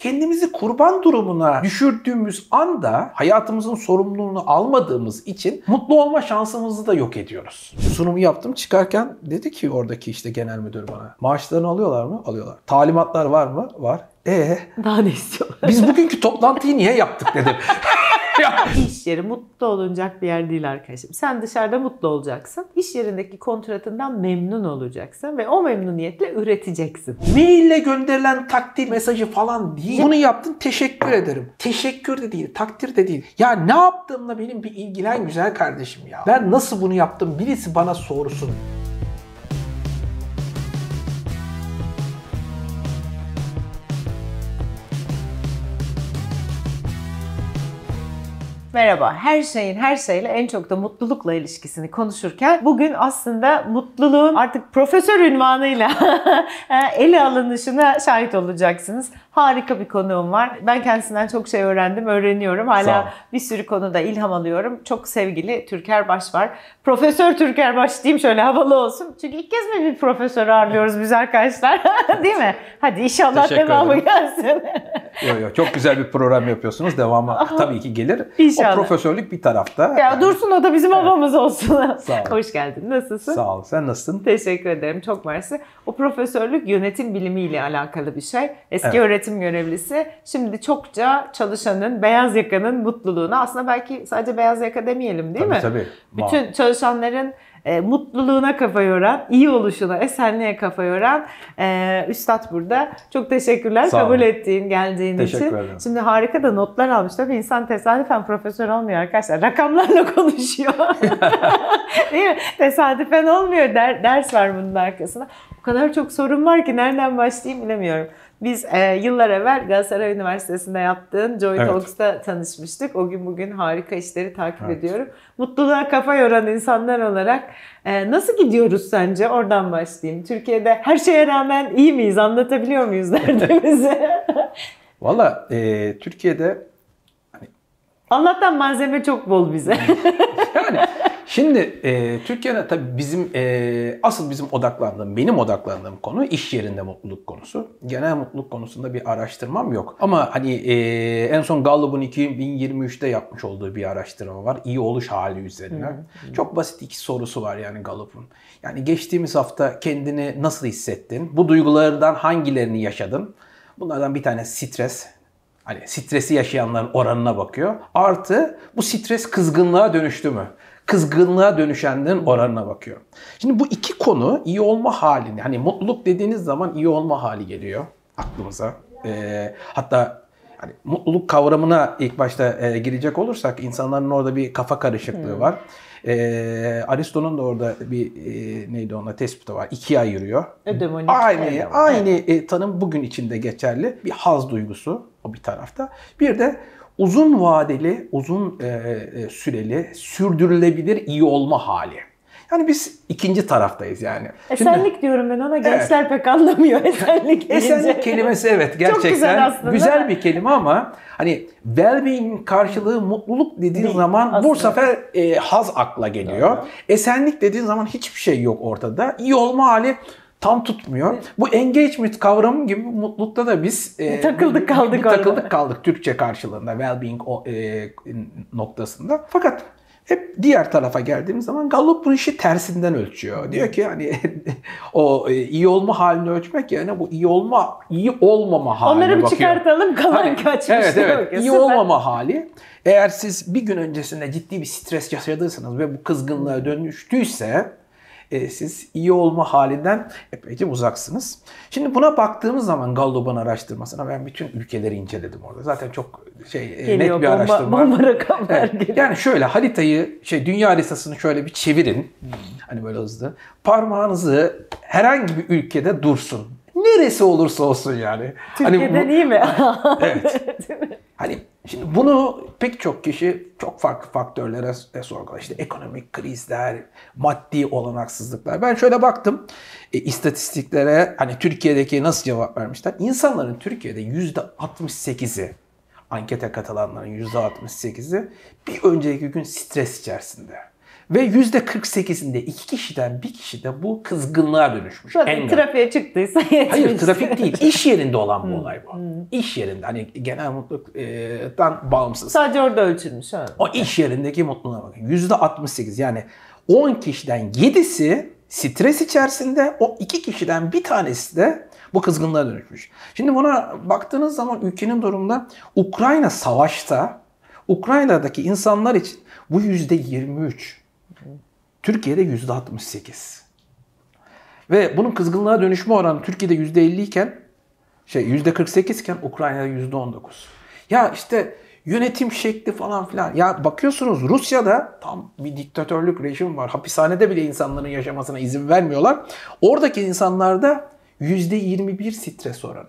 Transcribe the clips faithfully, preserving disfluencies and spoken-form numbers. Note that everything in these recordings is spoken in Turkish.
kendimizi kurban durumuna düşürdüğümüz anda hayatımızın sorumluluğunu almadığımız için mutlu olma şansımızı da yok ediyoruz. Sunumu yaptım, çıkarken dedi ki oradaki işte genel müdür bana, maaşlarını alıyorlar mı? Alıyorlar. Talimatlar var mı? Var. Ee, daha ne istiyorlar? Biz bugünkü toplantıyı niye yaptık dedim. İş yeri mutlu olunacak bir yer değil arkadaşım. Sen dışarıda mutlu olacaksın. İş yerindeki kontratından memnun olacaksın ve o memnuniyetle üreteceksin. Maille gönderilen takdir mesajı falan değil. Bunu yaptın, teşekkür ederim. Teşekkür de değil, takdir de değil. Ya ne yaptığımla benim bir ilgilen güzel kardeşim ya. Ben nasıl bunu yaptım birisi bana sorsun. Merhaba, her şeyin her şeyle en çok da mutlulukla ilişkisini konuşurken bugün aslında mutluluğun artık profesör unvanıyla ele alınışına şahit olacaksınız. Harika bir konuğum var. Ben kendisinden çok şey öğrendim, öğreniyorum. Hala bir sürü konuda ilham alıyorum. Çok sevgili Türker Baş var. Profesör Türker Baş diyeyim şöyle havalı olsun. Çünkü ilk kez mi bir profesör ağırlıyoruz biz arkadaşlar? Değil mi? Hadi inşallah devamı gelsin. Yok yok, çok güzel bir program yapıyorsunuz. Devamı tabii ki gelir. İnşallah. O profesörlük bir tarafta. Ya yani. Dursun o da bizim evet. Babamız olsun. Sağ ol. Hoş geldin. Nasılsın? Sağ ol. Sen nasılsın? Teşekkür ederim. Çok mersi. O profesörlük yönetim bilimiyle alakalı bir şey. Eski evet. öğretim görevlisi. Şimdi çokça çalışanın, beyaz yakanın mutluluğuna, aslında belki sadece beyaz yaka demeyelim değil tabii, mi? Tabii Bütün çalışanların E, mutluluğuna kafa yoran, iyi oluşuna, esenliğe kafa yoran e, Üstad burada. Çok teşekkürler kabul ettiğin, geldiğin Teşekkür için. ederim. Şimdi harika da notlar almış. Tabii insan tesadüfen profesör olmuyor arkadaşlar. Rakamlarla konuşuyor. Değil mi? Tesadüfen olmuyor. Der, ders var bunun arkasında. O kadar çok sorun var ki nereden başlayayım bilemiyorum. Biz e, yıllar evvel Galatasaray Üniversitesi'nde yaptığın Joy evet. Talks'ta tanışmıştık. O gün bugün harika işleri takip evet. ediyorum. Mutluluğa kafa yoran insanlar olarak e, nasıl gidiyoruz sence? Oradan başlayayım. Türkiye'de her şeye rağmen iyi miyiz? Anlatabiliyor muyuz derdimizi? Valla e, Türkiye'de... Hani... Allah'tan malzeme çok bol bize. Yani... Şimdi e, Türkiye'de tabii bizim e, asıl bizim odaklandığım, benim odaklandığım konu iş yerinde mutluluk konusu. Genel mutluluk konusunda bir araştırmam yok. Ama hani e, en son Gallup'un iki bin yirmi üçte yapmış olduğu bir araştırma var. İyi oluş hali üzerine. Hmm. Çok basit iki sorusu var yani Gallup'un. Yani geçtiğimiz hafta kendini nasıl hissettin? Bu duygulardan hangilerini yaşadın? Bunlardan bir tane stres. Hani stresi yaşayanların oranına bakıyor. Artı bu stres kızgınlığa dönüştü mü? Kızgınlığa dönüşenlerin oranına bakıyor. Şimdi bu iki konu iyi olma halini, hani mutluluk dediğiniz zaman iyi olma hali geliyor aklımıza. Ee, hatta hani mutluluk kavramına ilk başta e, girecek olursak insanların orada bir kafa karışıklığı hmm. var. Ee, Aristo'nun da orada bir e, neydi ona tespiti var. İkiye ayırıyor. Ödemonik. Aynı aynı e, tanım bugün içinde geçerli. Bir haz duygusu o bir tarafta. Bir de uzun vadeli, uzun e, e, süreli, sürdürülebilir iyi olma hali. Yani biz ikinci taraftayız yani. Esenlik Şimdi, diyorum ben ona. Gençler evet. pek anlamıyor esenlik. Esenlik kelimesi evet gerçekten çok güzel, aslında. Güzel bir kelime ama hani well-being karşılığı mutluluk dediğin Değil, zaman aslında. bu sefer e, haz akla geliyor. Evet. Esenlik dediğin zaman hiçbir şey yok ortada. İyi olma hali tam tutmuyor. Bu engagement kavramı gibi mutlulukta da biz e, takıldık kaldık bir, bir takıldık kaldık Türkçe karşılığında well-being o, e, noktasında. Fakat hep diğer tarafa geldiğimiz zaman Gallup bu işi tersinden ölçüyor. Diyor ki hani o e, iyi olma halini ölçmek yerine bu iyi olma iyi olmama haline Onları bir bakıyor. çıkartalım kalan hani, kaçmış. Evet evet. İyi olmama hali. Eğer siz bir gün öncesinde ciddi bir stres yaşadıysanız ve bu kızgınlığa dönüştüyse E, siz iyi olma halinden epeyce uzaksınız. Şimdi buna baktığımız zaman Gallup'un araştırmasına ben bütün ülkeleri inceledim orada. Zaten çok şey geliyor, net bir bomba, araştırma. Bomba rakamlar evet. Yani şöyle haritayı, şey dünya haritasını şöyle bir çevirin. Hmm. Hani böyle hızlı. Parmağınızı herhangi bir ülkede dursun. Neresi olursa olsun yani. Türkiye'den hani bu, iyi mi? Evet. Hani şimdi bunu pek çok kişi çok farklı faktörlere sorguluyor. İşte ekonomik krizler, maddi olanaksızlıklar. Ben şöyle baktım e, istatistiklere, hani Türkiye'deki nasıl cevap vermişler. İnsanların Türkiye'de yüzde altmış sekizi, ankete katılanların yüzde altmış sekizi bir önceki gün stres içerisinde. Ve yüzde kırk sekizinde iki kişiden bir kişi de bu kızgınlığa dönüşmüş. Zaten trafiğe çıktıysa yetmiş. Hayır, trafik değil. İş yerinde olan bu olay bu. İş yerinde, hani genel mutluluktan bağımsız. Sadece orada ölçülmüş. Evet. O iş yerindeki mutluluğa bakın. yüzde altmış sekiz, yani on kişiden yedisi stres içerisinde, o iki kişiden bir tanesi de bu kızgınlığa dönüşmüş. Şimdi buna baktığınız zaman ülkenin durumunda Ukrayna savaşta, Ukrayna'daki insanlar için bu yüzde yirmi üç. Türkiye'de yüzde altmış sekiz. Ve bunun kızgınlığa dönüşme oranı Türkiye'de yüzde elli iken, şey yüzde kırk sekiz iken Ukrayna'da yüzde on dokuz. Ya işte yönetim şekli falan filan. Ya bakıyorsunuz Rusya'da tam bir diktatörlük rejim var. Hapishanede bile insanların yaşamasına izin vermiyorlar. Oradaki insanlarda yüzde yirmi bir stres oranı.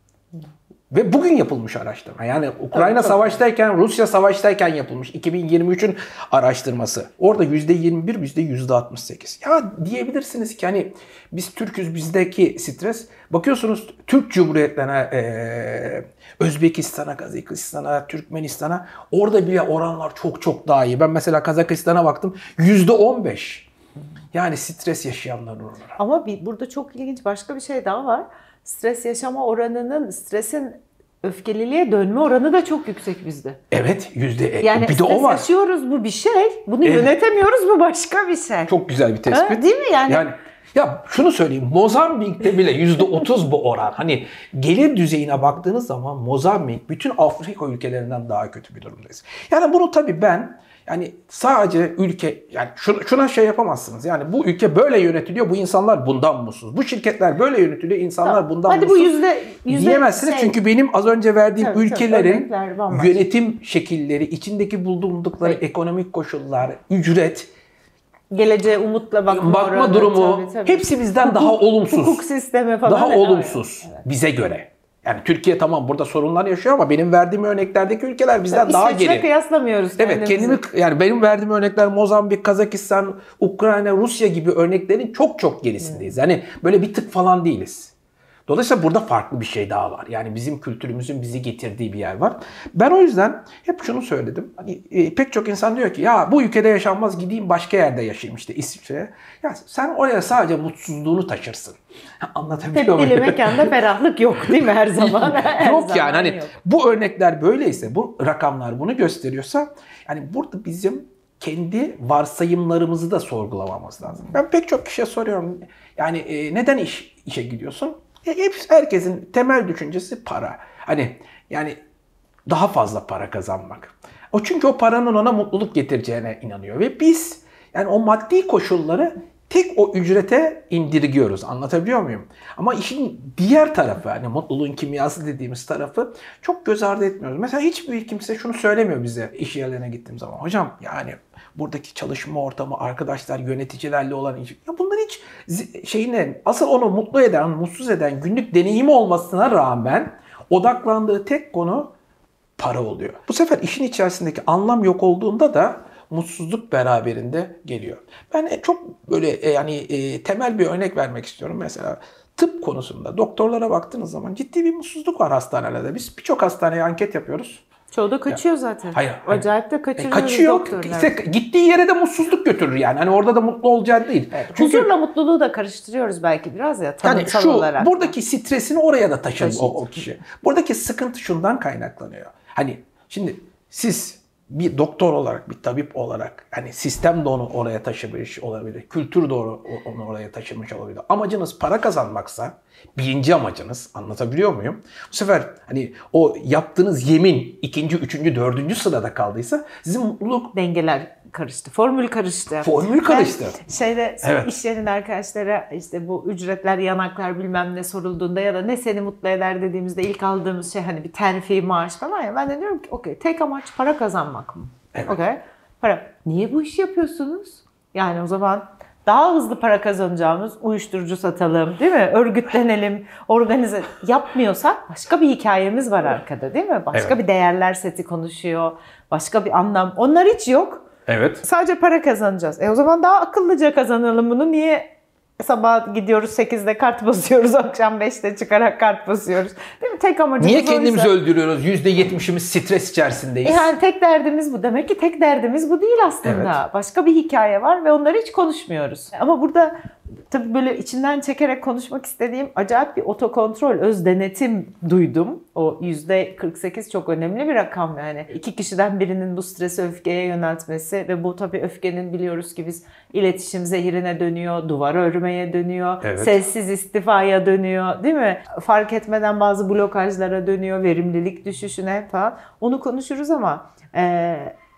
Ve bugün yapılmış araştırma. Yani Ukrayna savaştayken, Rusya savaştayken yapılmış. iki bin yirmi üçün araştırması. Orada yüzde yirmi bir, yüzde yüzde altmış sekiz. Ya diyebilirsiniz ki hani biz Türk'üz, bizdeki stres. Bakıyorsunuz Türk Cumhuriyetlerine, ee, Özbekistan'a, Kazakistan'a, Türkmenistan'a, orada bile oranlar çok çok daha iyi. Ben mesela Kazakistan'a baktım, yüzde on beş. Yani stres yaşayanların oranı. Ama bir, burada çok ilginç başka bir şey daha var. Stres yaşama oranının, stresin öfkeliliğe dönme oranı da çok yüksek bizde. Evet, yüzde. Yani bir de o var. Stres yaşıyoruz, bu bir şey. Bunu evet. Yönetemiyoruz, bu başka bir şey. Çok güzel bir tespit. Ha, değil mi yani? Yani ya şunu söyleyeyim, Mozambik'te bile yüzde otuz bu oran. Hani gelir düzeyine baktığınız zaman Mozambik bütün Afrika ülkelerinden daha kötü bir durumdayız. Yani bunu tabii ben yani sadece ülke, yani şuna, şuna şey yapamazsınız. Yani bu ülke böyle yönetiliyor, bu insanlar bundan mutsuz. Bu şirketler böyle yönetiliyor, insanlar tamam. bundan Hadi mutsuz. Hadi bu yüzde, yüzde diyemezsiniz şey. Çünkü benim az önce verdiğim tabii, ülkelerin tabii, yönetim şekilleri, içindeki bulundukları evet. ekonomik koşullar, ücret, geleceğe umutla bakma, bakma oranı, durumu tabii, tabii. hepsi bizden hukuk, daha olumsuz. Hukuk sistemi falan. Daha evet, olumsuz evet. bize göre. Yani Türkiye tamam burada sorunlar yaşıyor ama benim verdiğim örneklerdeki ülkeler bizden tabii, daha geri. İsveç'le kıyaslamıyoruz. Evet, kendimi yani benim verdiğim örnekler Mozambik, Kazakistan, Ukrayna, Rusya gibi örneklerin çok çok gerisindeyiz. Hmm. Yani böyle bir tık falan değiliz. Dolayısıyla burada farklı bir şey daha var. Yani bizim kültürümüzün bizi getirdiği bir yer var. Ben o yüzden hep şunu söyledim. Hani e, pek çok insan diyor ki ya bu ülkede yaşanmaz, gideyim başka yerde yaşayayım işte İsviçre'ye. Ya sen oraya sadece mutsuzluğunu taşırsın. Anlatabiliyor muyum? Tepkili mekanda ferahlık yok değil mi her zaman? Her yok zaman yani hani yok. Bu örnekler böyleyse, bu rakamlar bunu gösteriyorsa yani burada bizim kendi varsayımlarımızı da sorgulamamız lazım. Ben pek çok kişiye soruyorum. Yani e, neden iş, işe gidiyorsun? Hep herkesin temel düşüncesi para. Hani yani daha fazla para kazanmak. O çünkü o paranın ona mutluluk getireceğine inanıyor ve biz yani o maddi koşulları tek o ücrete indirgiyoruz. Anlatabiliyor muyum? Ama işin diğer tarafı, hani mutluluğun kimyası dediğimiz tarafı çok göz ardı etmiyoruz. Mesela hiçbir kimse şunu söylemiyor bize iş yerlerine gittiğim zaman. Hocam yani buradaki çalışma ortamı, arkadaşlar, yöneticilerle olan iş. Ya bunlar hiç şeyine, asıl onu mutlu eden, mutsuz eden günlük deneyimi olmasına rağmen odaklandığı tek konu para oluyor. Bu sefer işin içerisindeki anlam yok olduğunda da mutsuzluk beraberinde geliyor. Ben çok böyle yani e, temel bir örnek vermek istiyorum. Mesela tıp konusunda doktorlara baktığınız zaman ciddi bir mutsuzluk var hastanelerde. Biz birçok hastaneye anket yapıyoruz. Çoğu da kaçıyor ya, zaten. Hayır. Acayip de kaçırıyoruz e, kaçıyor, doktorlar. İşte gittiği yere de mutsuzluk götürür yani. Hani orada da mutlu olacağı değil. Evet, çünkü huzurla mutluluğu da karıştırıyoruz belki biraz ya tanımsal yani şu, olarak. Buradaki stresini oraya da taşır o, o kişi. Buradaki sıkıntı şundan kaynaklanıyor. Hani şimdi siz bir doktor olarak, bir tabip olarak hani sistem de onu oraya taşımış olabilir. Kültür de onu oraya taşımış olabilir. Amacınız para kazanmaksa, birinci amacınız, anlatabiliyor muyum? Bu sefer hani o yaptığınız yemin ikinci, üçüncü, dördüncü sırada kaldıysa sizin mutluluk... Dengeler karıştı. Formül karıştı. Formül karıştı. Ben şeyde evet. iş yerinde arkadaşlara işte bu ücretler, yanaklar bilmem ne sorulduğunda ya da ne seni mutlu eder dediğimizde ilk aldığımız şey hani bir terfi, maaş falan ya. Ben de diyorum ki okey, tek amaç para kazanmak mı? Evet. Okey. Para. Niye bu işi yapıyorsunuz? Yani o zaman daha hızlı para kazanacağımız uyuşturucu satalım, değil mi? Örgütlenelim, organize yapmıyorsak başka bir hikayemiz var arkada, değil mi? Başka evet. bir değerler seti konuşuyor. Başka bir anlam. Onlar hiç yok. Evet. Sadece para kazanacağız. E o zaman daha akıllıca kazanalım bunu. Niye Sabah gidiyoruz sekizde kart basıyoruz, akşam beşte çıkarak kart basıyoruz. Değil mi? Tek amacımız Niye kendimizi oysa. öldürüyoruz? yüzde yetmişimiz stres içerisindeyiz. Yani tek derdimiz bu. Demek ki tek derdimiz bu değil aslında. Evet. Başka bir hikaye var ve onları hiç konuşmuyoruz. Ama burada tabii böyle içinden çekerek konuşmak istediğim acayip bir otokontrol, öz denetim duydum. O yüzde kırk sekiz çok önemli bir rakam yani. İki kişiden birinin bu stresi öfkeye yöneltmesi ve bu tabii öfkenin biliyoruz ki biz iletişim zehirine dönüyor, duvar örmeye dönüyor, evet. Sessiz istifaya dönüyor, değil mi? Fark etmeden bazı blokajlara dönüyor, verimlilik düşüşüne falan. Onu konuşuruz ama e,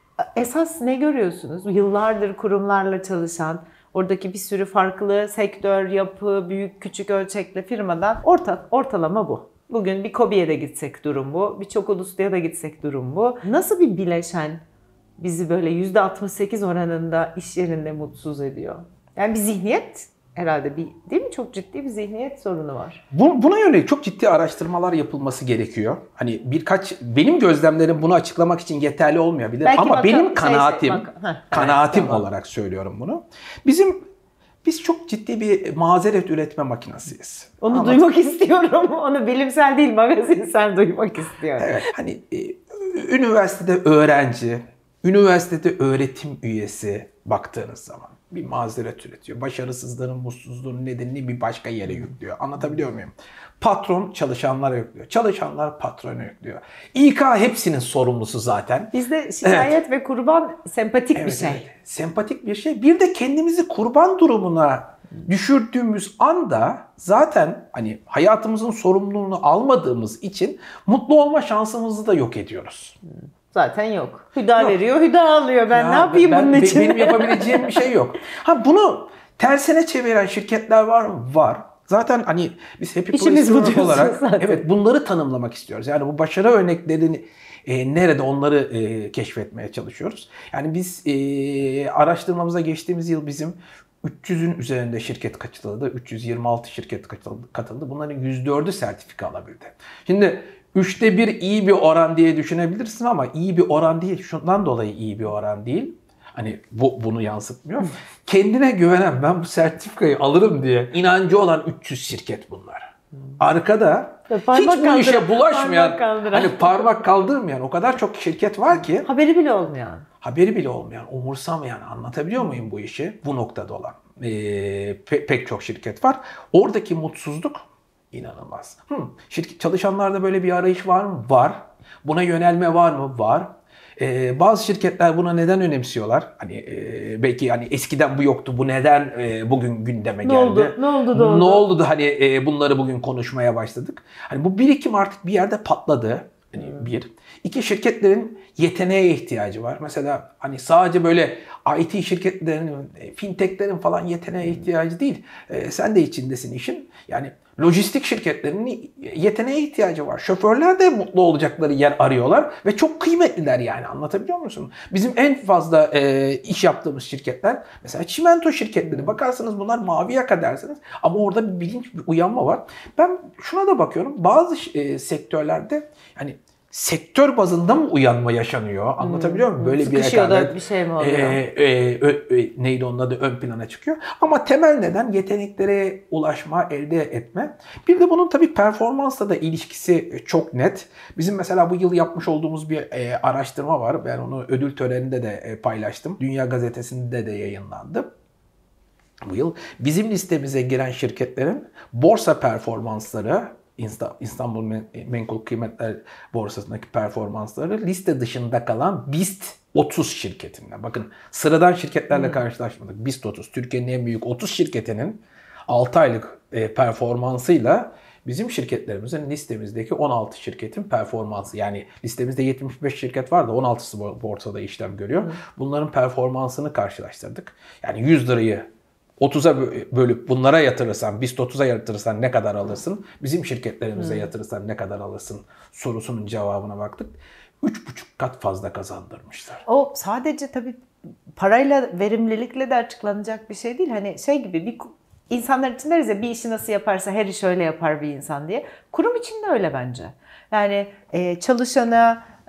esas ne görüyorsunuz? Yıllardır kurumlarla çalışan, oradaki bir sürü farklı sektör, yapı, büyük küçük ölçekli firmadan ortak ortalama bu. Bugün bir KOBİ'ye de gitsek durum bu, bir çok ulusluya da gitsek durum bu. Nasıl bir bileşen bizi böyle yüzde altmış sekiz oranında iş yerinde mutsuz ediyor? Yani bir zihniyet herhalde, bir değil mi? Çok ciddi bir zihniyet sorunu var. Bu, buna yönelik çok ciddi araştırmalar yapılması gerekiyor. Hani birkaç, benim gözlemlerim bunu açıklamak için yeterli olmayabilir. Belki ama bakalım, benim kanaatim, şey, şey, bak, heh, kanaatim evet, tamam. olarak söylüyorum bunu. Bizim Biz çok ciddi bir mazeret üretme makinesiyiz. Onu Anladım. duymak istiyorum. Onu bilimsel değil, magazinsel duymak istiyorum. Evet, hani e, üniversitede öğrenci, üniversitede öğretim üyesi baktığınız zaman bir mazeret üretiyor. Başarısızlığının, mutsuzluğunun nedenini bir başka yere yüklüyor. Anlatabiliyor muyum? Patron çalışanlara yüklüyor. Çalışanlar patrona yüklüyor. İK hepsinin sorumlusu zaten. Bizde şikayet evet. ve kurban sempatik evet, bir şey. Evet. Sempatik bir şey. Bir de kendimizi kurban durumuna düşürdüğümüz anda zaten hani hayatımızın sorumluluğunu almadığımız için mutlu olma şansımızı da yok ediyoruz. Zaten yok. Hüda yok. veriyor, Hüda alıyor. Ben ya, ne yapayım ben, bunun ben, için? Benim yapabileceğim bir şey yok. Ha bunu tersine çeviren şirketler var mı? Var. Zaten hani biz Happy Place olarak zaten. evet bunları tanımlamak istiyoruz. Yani bu başarı örneklerini e, nerede onları e, keşfetmeye çalışıyoruz. Yani biz e, araştırmamıza geçtiğimiz yıl bizim üç yüzün üzerinde şirket katıldı. üç yüz yirmi altı şirket katıldı. katıldı. Bunların yüz dördü sertifika alabildi. Şimdi üçte bir iyi bir oran diye düşünebilirsin ama iyi bir oran değil. Şundan dolayı iyi bir oran değil. Hani bu bunu yansıtmıyor. Kendine güvenen, ben bu sertifikayı alırım diye inancı olan üç yüz şirket bunlar. Arkada parmak hiç bu işe bulaşmayan, parmak hani parmak kaldırmayan o kadar çok şirket var ki. Haberi bile olmayan. Haberi bile olmayan, umursamayan, anlatabiliyor muyum bu işi? Bu noktada olan ee, pe- pek çok şirket var. Oradaki mutsuzluk inanılmaz. Hmm, şirket, çalışanlarda böyle bir arayış var mı? Var. Buna yönelme var mı? Var. Ee, bazı şirketler buna neden önemsiyorlar? Hani e, belki hani eskiden bu yoktu. Bu neden e, bugün gündeme geldi? Ne oldu? Ne oldu da oldu? Ne oldu da hani e, bunları bugün konuşmaya başladık? Hani bu birikim artık bir yerde patladı. Hani hmm. bir. İki, şirketlerin yeteneğe ihtiyacı var. Mesela hani sadece böyle I T şirketlerinin, fintechlerin falan yeteneğe ihtiyacı değil. E, sen de içindesin işin. Yani lojistik şirketlerinin yeteneğe ihtiyacı var. Şoförler de mutlu olacakları yer arıyorlar ve çok kıymetliler yani, anlatabiliyor musun? Bizim en fazla e, iş yaptığımız şirketler mesela çimento şirketleri. Bakarsanız bunlar mavi yaka dersiniz ama orada bir bilinç, bir uyanma var. Ben şuna da bakıyorum, bazı e, sektörlerde yani sektör bazında mı uyanma yaşanıyor? Anlatabiliyor muyum? Böyle Sıkışıyor bir rekabet, bir şey mi oluyor? E, e, ö, ö, neydi onun adı? Ön plana çıkıyor. Ama temel neden yeteneklere ulaşma, elde etme. Bir de bunun tabii performansla da ilişkisi çok net. Bizim mesela bu yıl yapmış olduğumuz bir e, araştırma var. Ben onu ödül töreninde de e, paylaştım. Dünya Gazetesi'nde de yayınlandı. Bu yıl bizim listemize giren şirketlerin borsa performansları, İstanbul Menkul Kıymetler Borsası'ndaki performansları liste dışında kalan BIST otuz şirketinden. Bakın sıradan şirketlerle hmm. karşılaşmadık. BIST otuz, Türkiye'nin en büyük otuz şirketinin altı aylık performansıyla bizim şirketlerimizin listemizdeki on altı şirketin performansı. Yani listemizde yetmiş beş şirket var da on altısı borsada işlem görüyor. Hmm. Bunların performansını karşılaştırdık. Yani yüz lirayı otuza bölüp bunlara yatırırsan, BIST otuza yatırırsan ne kadar alırsın? Bizim şirketlerimize hmm. yatırırsan ne kadar alırsın? Sorusunun cevabına baktık. üç buçuk kat fazla kazandırmışlar. O sadece tabii parayla, verimlilikle de açıklanacak bir şey değil. Hani şey gibi, bir insanlar için deriz ya, bir işi nasıl yaparsa her iş öyle yapar bir insan diye. Kurum için de öyle bence. Yani e, çalışana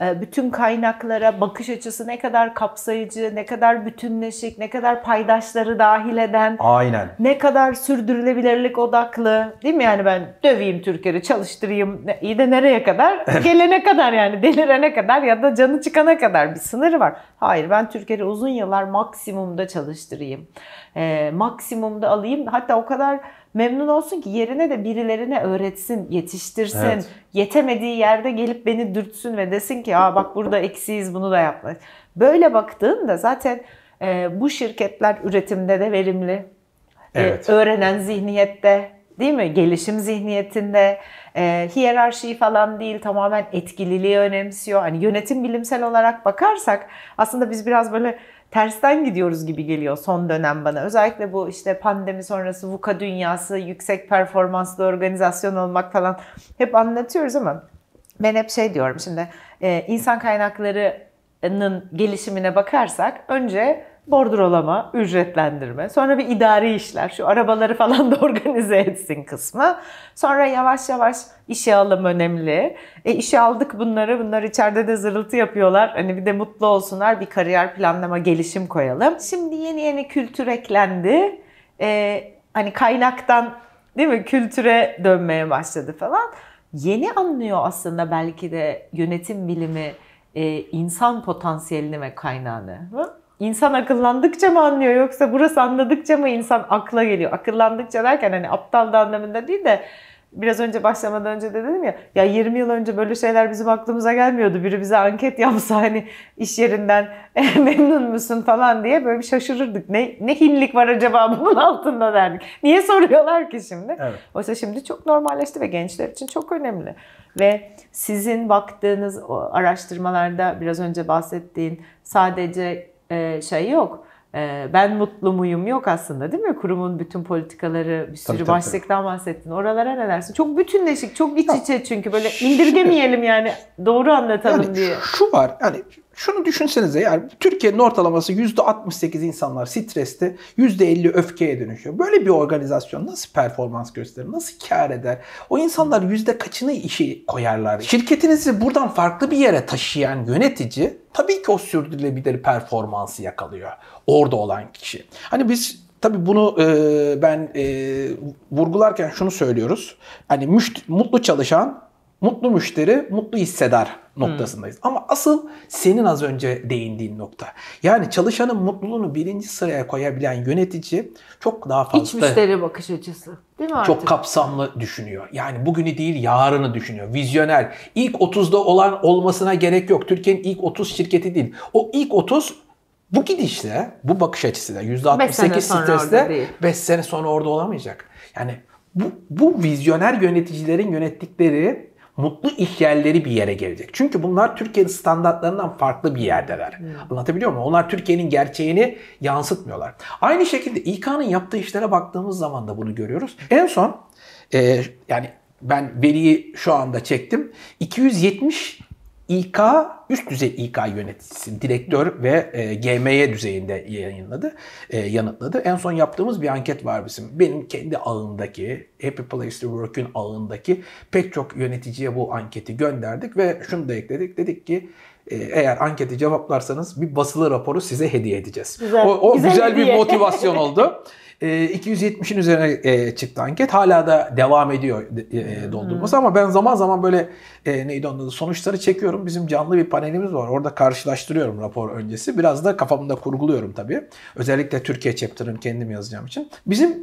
bütün kaynaklara bakış açısı ne kadar kapsayıcı, ne kadar bütünleşik, ne kadar paydaşları dahil eden, aynen, ne kadar sürdürülebilirlik odaklı, değil mi? Yani ben döveyim Türker'i, çalıştırayım, iyi de nereye kadar? Gelene kadar, yani delirene kadar ya da canı çıkana kadar bir sınırı var. Hayır, ben Türker'i uzun yıllar maksimumda çalıştırayım, e, maksimumda alayım, hatta o kadar memnun olsun ki yerine de birilerine öğretsin, yetiştirsin. Evet. Yetemediği yerde gelip beni dürtsün ve desin ki aa bak burada eksiyiz, bunu da yapmak. Böyle baktığında zaten e, bu şirketler üretimde de verimli. Evet. E, öğrenen zihniyette, değil mi? Gelişim zihniyetinde, e, hiyerarşiyi falan değil, tamamen etkililiği önemsiyor. Hani yönetim bilimsel olarak bakarsak aslında biz biraz böyle tersten gidiyoruz gibi geliyor son dönem bana. Özellikle bu işte pandemi sonrası VUCA dünyası, yüksek performanslı organizasyon olmak falan hep anlatıyoruz ama ben hep şey diyorum şimdi, e, insan kaynaklarının gelişimine bakarsak önce bordrolama, ücretlendirme, sonra bir idari işler, şu arabaları falan da organize etsin kısmı. Sonra yavaş yavaş işe alım önemli. E işe aldık bunları, bunlar içeride de zırıltı yapıyorlar. Hani bir de mutlu olsunlar, bir kariyer planlama, gelişim koyalım. Şimdi yeni yeni kültür eklendi. E, hani kaynaktan, değil mi, kültüre dönmeye başladı falan. Yeni anlıyor aslında belki de yönetim bilimi e, insan potansiyelini ve kaynağını. Hı? İnsan akıllandıkça mı anlıyor, yoksa burası anladıkça mı insan akla geliyor? Akıllandıkça derken hani aptal da anlamında değil de biraz önce başlamadan önce de dedim ya, ya yirmi yıl önce böyle şeyler bizim aklımıza gelmiyordu. Biri bize anket yapsa hani iş yerinden memnun musun falan diye böyle bir şaşırırdık. Ne, ne hinlik var acaba bunun altında derdik. Niye soruyorlar ki şimdi? Evet. Oysa şimdi çok normalleşti ve gençler için çok önemli. Ve sizin baktığınız o araştırmalarda biraz önce bahsettiğin sadece şey yok. Ben mutlu muyum yok aslında, değil mi? Kurumun bütün politikaları, bir sürü tabii, başlıktan tabii. bahsettin. Oralara ne dersin? Çok bütünleşik, çok iç içe çünkü böyle indirgemeyelim yani, doğru anlatalım yani diye. Şu var yani, şunu düşünsenize, yani Türkiye'nin ortalaması yüzde altmış sekiz insanlar streste, yüzde elli öfkeye dönüşüyor. Böyle bir organizasyon nasıl performans gösterir, nasıl kâr eder? O insanlar yüzde kaçını işi koyarlar? Şirketinizi buradan farklı bir yere taşıyan yönetici tabii ki o sürdürülebilir performansı yakalıyor. Orada olan kişi. Hani biz tabii bunu e, ben e, vurgularken şunu söylüyoruz. Hani müşt- mutlu çalışan, mutlu müşteri, mutlu hissedar noktasındayız. Hmm. Ama asıl senin az önce değindiğin nokta. Yani çalışanın mutluluğunu birinci sıraya koyabilen yönetici çok daha fazla... İç müşteri bakış açısı. Değil mi artık? Çok kapsamlı düşünüyor. Yani bugünü değil yarını düşünüyor. Vizyoner. İlk otuzda olan olmasına gerek yok. Türkiye'nin ilk otuz şirketi değil. O ilk otuz bu gidişle, bu bakış açısıyla yüzde altmış sekiz stresle beş sene sonra orada olamayacak. Yani bu, bu vizyoner yöneticilerin yönettikleri mutlu iş yerleri bir yere gelecek. Çünkü bunlar Türkiye'nin standartlarından farklı bir yerdeler. Hmm. Anlatabiliyor muyum? Onlar Türkiye'nin gerçeğini yansıtmıyorlar. Aynı şekilde İK'nın yaptığı işlere baktığımız zaman da bunu görüyoruz. En son e, yani ben veriyi şu anda çektim. iki yüz yetmiş İK, üst düzey İK yöneticisi, direktör ve e, G M Y düzeyinde yayınladı, e, yanıtladı. En son yaptığımız bir anket var bizim. Benim kendi ağındaki, Happy Place to Work'ün ağındaki pek çok yöneticiye bu anketi gönderdik ve şunu da ekledik. Dedik ki e, eğer anketi cevaplarsanız bir basılı raporu size hediye edeceğiz. Güzel, o, o güzel, güzel bir motivasyon oldu. iki yüz yetmişin üzerine çıktı anket. Hala da devam ediyor doldurması hmm. ama ben zaman zaman böyle neydi onun adı, sonuçları çekiyorum. Bizim canlı bir panelimiz var. Orada karşılaştırıyorum rapor öncesi. Biraz da kafamda kurguluyorum tabii. Özellikle Türkiye chapter'ını kendim yazacağım için. Bizim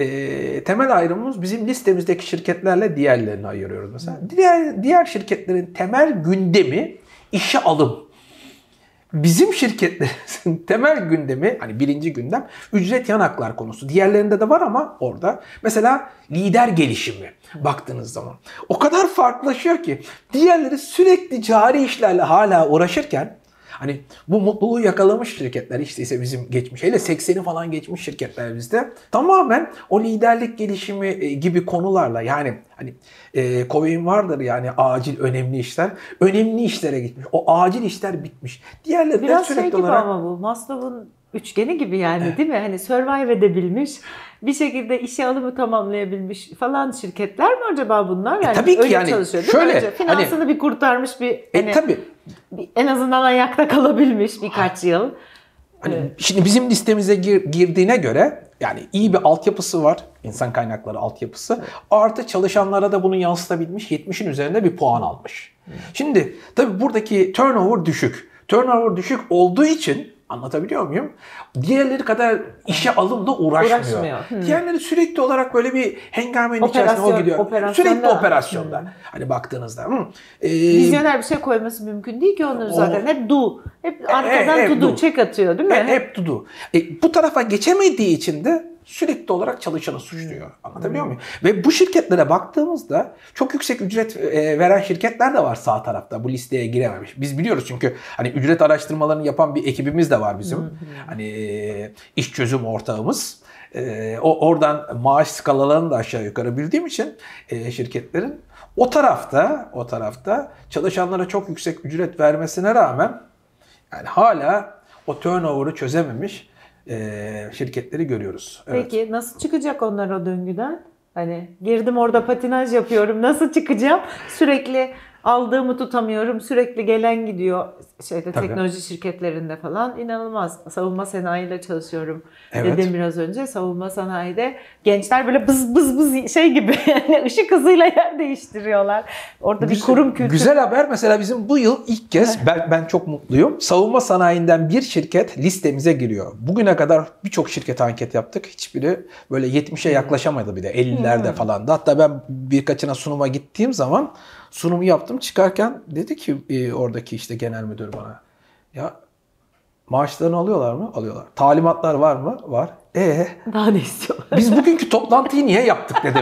e, temel ayrımımız bizim listemizdeki şirketlerle diğerlerini ayırıyoruz mesela. Hmm. Diğer, diğer şirketlerin temel gündemi işe alım. Bizim şirketlerimizin temel gündemi, hani birinci gündem ücret yanaklar konusu. Diğerlerinde de var ama orada mesela lider gelişimi baktığınız zaman o kadar farklılaşıyor ki diğerleri sürekli cari işlerle hala uğraşırken hani bu mutluluğu yakalamış şirketler, işte ise bizim geçmiş, hele sekseni falan geçmiş şirketler bizde tamamen o liderlik gelişimi gibi konularla, yani hani e, Covey'in vardır yani acil önemli işler, önemli işlere gitmiş. O acil işler bitmiş. Diğerleri biraz sürekli şey gibi olarak... ama bu Maslow'un üçgeni gibi yani evet. Değil mi? Hani survive edebilmiş, bir şekilde işe alımı tamamlayabilmiş falan şirketler mi acaba bunlar? Yani e, tabii ki öyle yani çalışıyor, şöyle önce finansını hani, bir kurtarmış bir e, hani, tabii. Bir, en azından ayakta kalabilmiş birkaç yıl. Hani evet. Şimdi bizim listemize gir, girdiğine göre yani iyi bir altyapısı var. İnsan kaynakları altyapısı. Evet. Artı çalışanlara da bunu yansıtabilmiş. yetmişin üzerinde bir puan almış. Evet. Şimdi tabii buradaki turnover düşük. Turnover düşük olduğu için anlatabiliyor muyum? Diğerleri kadar işe alımla uğraşmıyor. uğraşmıyor. Hmm. Diğerleri sürekli olarak böyle bir hengamenin içerisinde o gidiyor. Sürekli operasyonda. Hmm. Hani baktığınızda. Hmm. Ee, Vizyoner bir şey koyması mümkün değil ki onun zaten. O, hep do. Hep arkadan e, e, to do. Çek atıyor değil mi? E, hep to do. E, bu tarafa geçemediği için de sürekli olarak çalışanı suçluyor. Anlatabiliyor hmm. muyum? Ve bu şirketlere baktığımızda çok yüksek ücret veren şirketler de var sağ tarafta. Bu listeye girememiş. Biz biliyoruz çünkü hani ücret araştırmalarını yapan bir ekibimiz de var bizim. Hmm. Hani iş çözüm ortağımız. O oradan maaş skalalarını da aşağı yukarı bildiğim için şirketlerin o tarafta o tarafta çalışanlara çok yüksek ücret vermesine rağmen yani hala o turnover'ı çözememiş Ee, şirketleri görüyoruz. Evet. Peki nasıl çıkacak onlar o döngüden? Hani girdim orada patinaj yapıyorum. Nasıl çıkacağım? Sürekli aldığımı tutamıyorum. Sürekli gelen gidiyor. Şeyde Tabii. teknoloji şirketlerinde falan inanılmaz. Savunma sanayiyle çalışıyorum. Evet. Dedim biraz önce. Savunma sanayide gençler böyle bız bız bız şey gibi yani ışık hızıyla yer değiştiriyorlar. Orada güzel, bir kurum kültürü. Güzel haber. Mesela bizim bu yıl ilk kez ben, ben çok mutluyum. Savunma sanayinden bir şirket listemize giriyor. Bugüne kadar birçok şirkete anket yaptık. Hiçbiri böyle yetmişe yaklaşamadı bile. ellilerde hmm. falan da. Hatta ben birkaçına sunuma gittiğim zaman sunumu yaptım. Çıkarken dedi ki e, oradaki işte genel müdür bana ya maaşlarını alıyorlar mı? Alıyorlar. Talimatlar var mı? Var. E daha ne istiyorlar? Biz bugünkü toplantıyı niye yaptık dedim.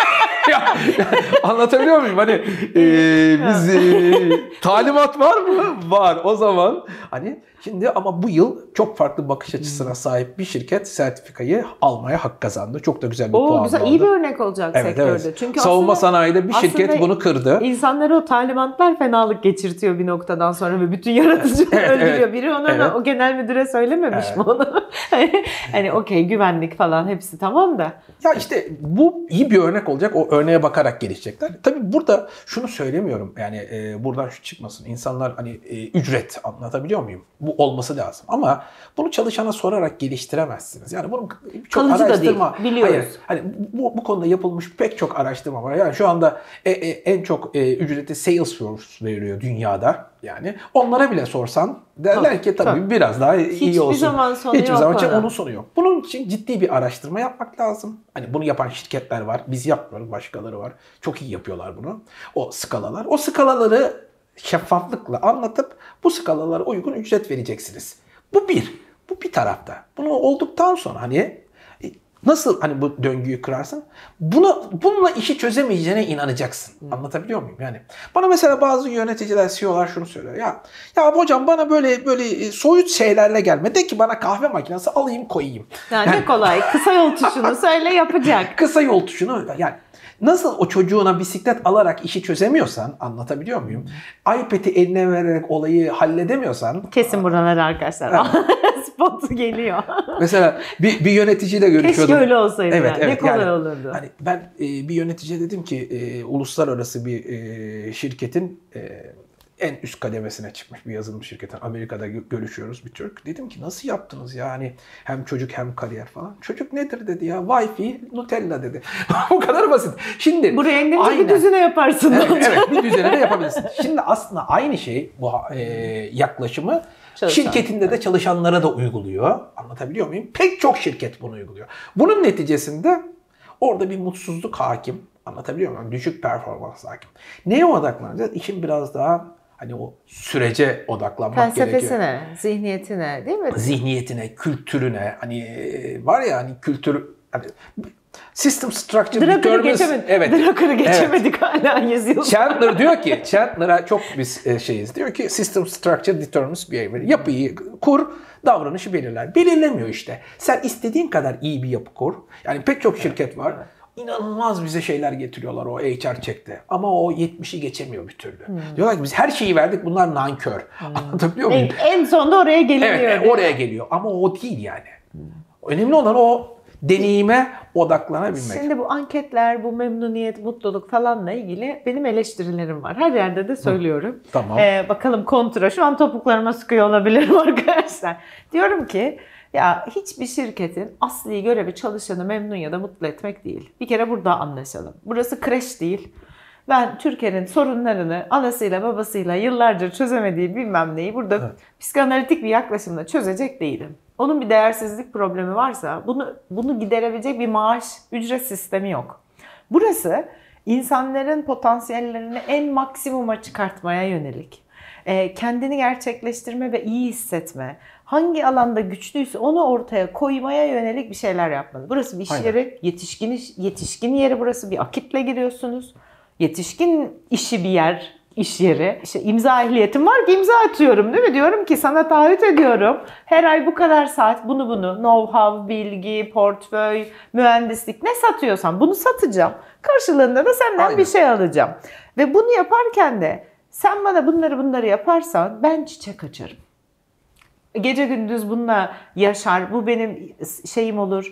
ya, anlatabiliyor muyum? Hani e, biz e, talimat var mı? Var. O zaman hani şimdi ama bu yıl çok farklı bakış açısına sahip bir şirket sertifikayı almaya hak kazandı. Çok da güzel bir Oo, puan güzel, aldı. İyi bir örnek olacak evet, sektörde. Evet. Çünkü savunma aslında, sanayide bir şirket bunu kırdı. İnsanlara o talimatlar fenalık geçirtiyor bir noktadan sonra ve bütün yaratıcıyı evet, öldürüyor. Evet, Biri ona evet. o genel müdüre söylememiş evet. mi onu? Hani okey güvenlik falan hepsi tamam da. Ya işte bu iyi bir örnek olacak. O örneğe bakarak gelişecekler. Tabii burada şunu söylemiyorum. Yani e, buradan şu çıkmasın. İnsanlar hani e, ücret anlatabiliyor muyum? Bu olması lazım. Ama bunu çalışana sorarak geliştiremezsiniz. Yani bunun çok kalıcı araştırma. Da değil, biliyoruz. Hayır, hani bu, bu konuda yapılmış pek çok araştırma var. Yani şu anda e, e, en çok e, ücreti Salesforce veriyor dünyada. Yani onlara bile sorsan derler tabii, ki tabii, tabii biraz daha iyi Hiçbir olsun. Hiçbir zaman sonu Hiçbir yok. zaman için onun sonu yok. Bunun için ciddi bir araştırma yapmak lazım. Hani bunu yapan şirketler var. Biz yapmıyoruz. Başkaları var. Çok iyi yapıyorlar bunu. O skalalar. O skalaları şeffaflıkla anlatıp bu skalalara uygun ücret vereceksiniz. Bu bir. Bu bir tarafta. Bunu olduktan sonra hani nasıl hani bu döngüyü kırarsın? Buna, bununla işi çözemeyeceğine inanacaksın. Hmm. Anlatabiliyor muyum? Yani bana mesela bazı yöneticiler, C E O'lar şunu söylüyor. Ya ya hocam bana böyle böyle soyut şeylerle gelme. De ki bana kahve makinesi alayım koyayım. Yani, yani ne kolay. Kısa yol tuşunu söyle yapacak. Kısa yol tuşunu yani nasıl o çocuğuna bisiklet alarak işi çözemiyorsan, anlatabiliyor muyum? iPad'i eline vererek olayı halledemiyorsan... Kesin buralar arkadaşlar. Spotu geliyor. Mesela bir, bir yöneticiyle görüşüyordum. Keşke öyle olsaydı evet, yani. Evet, ne kolay yani, olurdu. Hani ben e, bir yöneticiye dedim ki e, uluslararası bir e, şirketin e, en üst kademesine çıkmış bir yazılım şirketin. Amerika'da görüşüyoruz bir Türk. Dedim ki nasıl yaptınız ya? Hani hem çocuk hem kariyer falan. Çocuk nedir dedi ya? Wi-Fi, Nutella dedi. Bu kadar basit. Şimdi buraya indirince bir düzine yaparsın. Evet, evet bir düzine de yapabilirsin. Şimdi aslında aynı şey bu e, yaklaşımı Çalışan. Şirketinde de çalışanlara da uyguluyor. Anlatabiliyor muyum? Pek çok şirket bunu uyguluyor. Bunun neticesinde orada bir mutsuzluk hakim. Anlatabiliyor muyum? Düşük performans hakim. Neye odaklanacağız? İşin biraz daha hani o sürece odaklanmak Felsefesine, gerekiyor. Felsefesine, zihniyetine değil mi? Zihniyetine, kültürüne. Hani var ya hani kültür... Hani, System Structure Drucker'ı Determines... geçemedik. Evet. Drucker'ı geçemedik evet. hala yüz yıl. Chandler diyor ki, Chandler'a çok biz şeyiz. Diyor ki System Structure Determines Behavior. Yapıyı kur, davranışı belirler. Belirlemiyor işte. Sen istediğin kadar iyi bir yapı kur. Yani pek çok şirket var. inanılmaz bize şeyler getiriyorlar o H R check'te. Ama o yetmişi geçemiyor bir türlü. Hmm. Diyorlar ki biz her şeyi verdik, bunlar nankör. Hmm. Anlatabiliyor muyum? En, en sonunda oraya geliyor. Evet, oraya geliyor ama o değil yani. Hmm. Önemli olan o deneyime odaklanabilmek. Şimdi bu anketler, bu memnuniyet, mutluluk falanla ilgili benim eleştirilerim var. Her yerde de söylüyorum. Hı, tamam. Ee, bakalım kontra. Şu an topuklarıma sıkıyor olabilirim arkadaşlar. Diyorum ki ya hiçbir şirketin asli görevi çalışanı memnun ya da mutlu etmek değil. Bir kere burada anlaşalım. Burası kreş değil. Ben Türkiye'nin sorunlarını anasıyla babasıyla yıllarca çözemediği bilmem neyi burada evet. psikanalitik bir yaklaşımla çözecek değilim. Onun bir değersizlik problemi varsa bunu bunu giderebilecek bir maaş, ücret sistemi yok. Burası insanların potansiyellerini en maksimuma çıkartmaya yönelik. Kendini gerçekleştirme ve iyi hissetme, hangi alanda güçlüyse onu ortaya koymaya yönelik bir şeyler yapmalı. Burası bir iş Aynen. yeri, yetişkin, yetişkin yeri burası. Bir akitle giriyorsunuz. Yetişkin işi bir yer, iş yeri. İşte imza ehliyetim var ki imza atıyorum değil mi? Diyorum ki sana taahhüt ediyorum. Her ay bu kadar saat bunu bunu, know-how, bilgi, portföy, mühendislik ne satıyorsam bunu satacağım. Karşılığında da senden Aynen. bir şey alacağım. Ve bunu yaparken de sen bana bunları bunları yaparsan ben çiçek açarım. Gece gündüz bununla yaşar. Bu benim şeyim olur,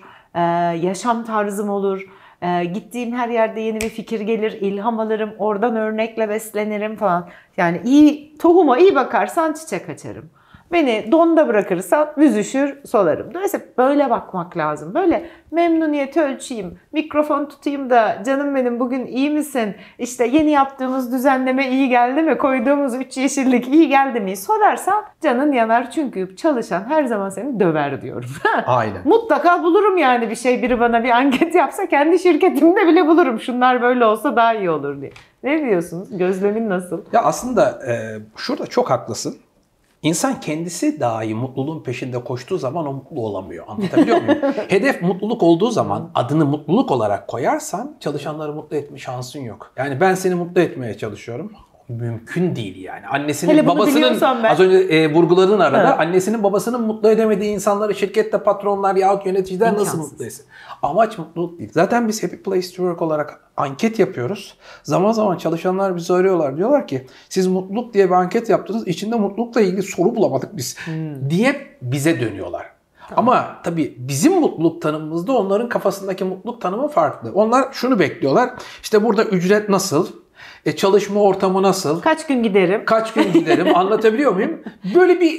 yaşam tarzım olur. Gittiğim her yerde yeni bir fikir gelir, ilham alırım, oradan örnekle beslenirim falan. Yani iyi tohuma iyi bakarsan çiçek açarım. Beni donda bırakırsan büzüşür, solarım. Dolayısıyla böyle bakmak lazım. Böyle memnuniyeti ölçeyim, mikrofon tutayım da canım benim bugün iyi misin? İşte yeni yaptığımız düzenleme iyi geldi mi? Koyduğumuz üç yeşillik iyi geldi mi? Sorarsan canın yanar çünkü çalışan her zaman seni döver diyorum. Aynen. Mutlaka bulurum yani bir şey. Biri bana bir anket yapsa kendi şirketimde bile bulurum. Şunlar böyle olsa daha iyi olur diye. Ne diyorsunuz? Gözlemin nasıl? Ya aslında e, şurada çok haklısın. İnsan kendisi dahi mutluluğun peşinde koştuğu zaman o mutlu olamıyor. Anlatabiliyor muyum? Hedef mutluluk olduğu zaman adını mutluluk olarak koyarsan çalışanları mutlu etme şansın yok. Yani ben seni mutlu etmeye çalışıyorum. Mümkün değil yani. Annesinin Hele babasının az önce e, vurguladığın arada evet. annesinin babasının mutlu edemediği insanları şirkette patronlar yahut yöneticiler İmkansız. Nasıl mutlu etsin? Amaç mutluluk değil. Zaten biz Happy Place to Work olarak anket yapıyoruz. Zaman zaman çalışanlar bizi arıyorlar. Diyorlar ki siz mutluluk diye bir anket yaptınız. İçinde mutlulukla ilgili soru bulamadık biz hmm. diye bize dönüyorlar. Tamam. Ama tabii bizim mutluluk tanımımızda onların kafasındaki mutluluk tanımı farklı. Onlar şunu bekliyorlar. İşte burada ücret nasıl? E, çalışma ortamı nasıl? Kaç gün giderim? Kaç gün giderim? Anlatabiliyor muyum? Böyle bir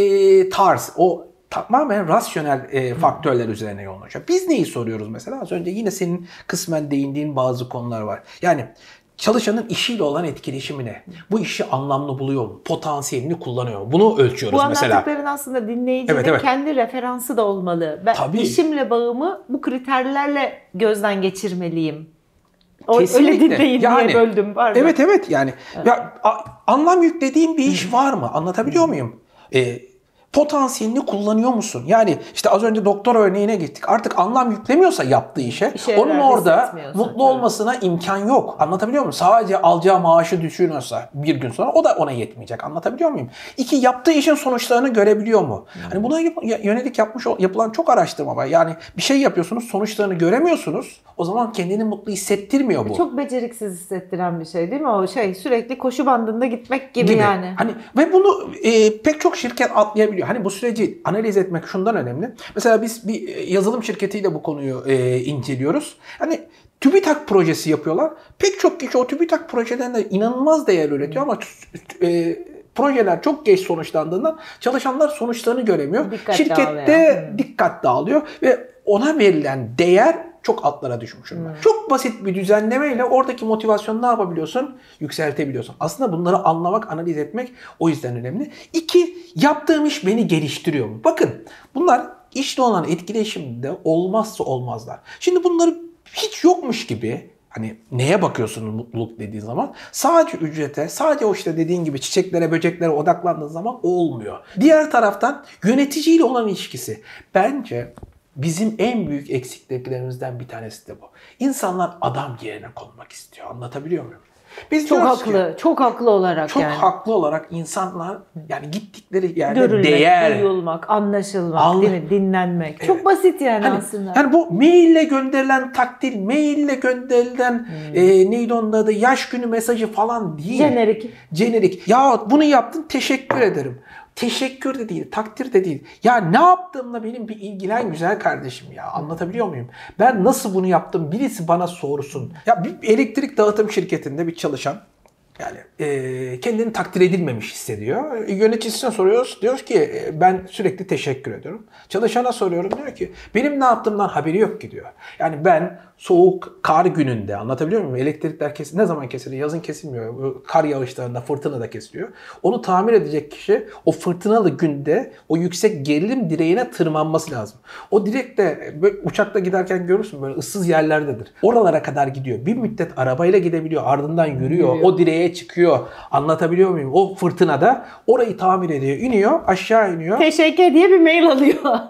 e, tarz. O tamamen rasyonel e, faktörler üzerine yoğunlaşıyor. Biz neyi soruyoruz mesela? Az önce yine senin kısmen değindiğin bazı konular var. Yani çalışanın işiyle olan etkileşimi ne? Bu işi anlamlı buluyor mu? Potansiyelini kullanıyor mu? Bunu ölçüyoruz bu mesela. Bu anlattıkların aslında dinleyicinin evet, evet. kendi referansı da olmalı. Ben Tabii. işimle bağımı bu kriterlerle gözden geçirmeliyim. O, öyle dinleyin yani, diye böldüm. Pardon. Evet evet yani evet. Ya, a, anlam yüklediğin bir iş var mı? Anlatabiliyor muyum? Ee, potansiyelini kullanıyor musun? Yani işte az önce doktor örneğine gittik. Artık anlam yüklemiyorsa yaptığı işe, işe onun orada mutlu tabii. olmasına imkan yok. Anlatabiliyor muyum? Sadece alacağı maaşı düşünüyorsa bir gün sonra o da ona yetmeyecek. Anlatabiliyor muyum? İki, yaptığı işin sonuçlarını görebiliyor mu? Hmm. Hani buna yönelik yapmış yapılan çok araştırma var. Yani bir şey yapıyorsunuz, sonuçlarını göremiyorsunuz. O zaman kendini mutlu hissettirmiyor bu. Çok beceriksiz hissettiren bir şey değil mi? O şey sürekli koşu bandında gitmek gibi, gibi. yani. Hani ve bunu e, pek çok şirket atlayabiliyor. Hani bu süreci analiz etmek şundan önemli. Mesela biz bir yazılım şirketiyle bu konuyu e, inceliyoruz. Hani TÜBİTAK projesi yapıyorlar. Pek çok kişi o TÜBİTAK projelerinde inanılmaz değer üretiyor ama e, projeler çok geç sonuçlandığından çalışanlar sonuçlarını göremiyor. Dikkat Şirkette dağılıyor. dikkat dağılıyor ve ona verilen değer çok altlara düşmüş. Hmm. Çok basit bir düzenlemeyle oradaki motivasyonu ne yapabiliyorsun? Yükseltebiliyorsun. Aslında bunları anlamak, analiz etmek o yüzden önemli. İki, yaptığım iş beni geliştiriyor mu? Bakın bunlar işle olan etkileşimde olmazsa olmazlar. Şimdi bunları hiç yokmuş gibi hani neye bakıyorsunuz mutluluk dediğin zaman? Sadece ücrete, sadece o işte dediğin gibi çiçeklere, böceklere odaklandığın zaman olmuyor. Diğer taraftan yöneticiyle olan ilişkisi. Bence bizim en büyük eksikliklerimizden bir tanesi de bu. İnsanlar adam yerine konmak istiyor. Anlatabiliyor muyum? Biz Çok diyoruz haklı, ki, çok haklı olarak çok yani. haklı olarak insanlar yani gittikleri yerde Görülmek, değer, duyulmak, anlaşılmak, Allah- değil mi? Dinlenmek. Evet. Çok basit yani Hani, aslında. yani bu maille gönderilen takdir, maille gönderilen Hmm. e, neydi onun adı, yaş günü mesajı falan değil. Jenerik. Jenerik. Ya bunu yaptın, teşekkür ederim. Teşekkür de değil, takdir de değil. Ya ne yaptığımla benim bir ilgilen güzel kardeşim ya. Anlatabiliyor muyum? Ben nasıl bunu yaptım birisi bana sorsun. Ya bir elektrik dağıtım şirketinde bir çalışan yani e, kendini takdir edilmemiş hissediyor. E, yöneticisine soruyoruz. Diyoruz ki e, ben sürekli teşekkür ediyorum. Çalışana soruyorum. Diyor ki benim ne yaptığımdan haberi yok ki diyor. Yani ben soğuk kar gününde anlatabiliyor muyum? Elektrikler kesin, ne zaman kesiliyor? Yazın kesilmiyor. Kar yağışlarında, fırtınada kesiliyor. Onu tamir edecek kişi o fırtınalı günde o yüksek gerilim direğine tırmanması lazım. O direk de böyle uçakla giderken görürsün böyle ıssız yerlerdedir. Oralara kadar gidiyor. Bir müddet arabayla gidebiliyor. Ardından yürüyor. Yürüyor. O direğe çıkıyor. Anlatabiliyor muyum? O fırtınada orayı tamir ediyor. İniyor, aşağı iniyor. Teşekkür diye bir mail alıyor.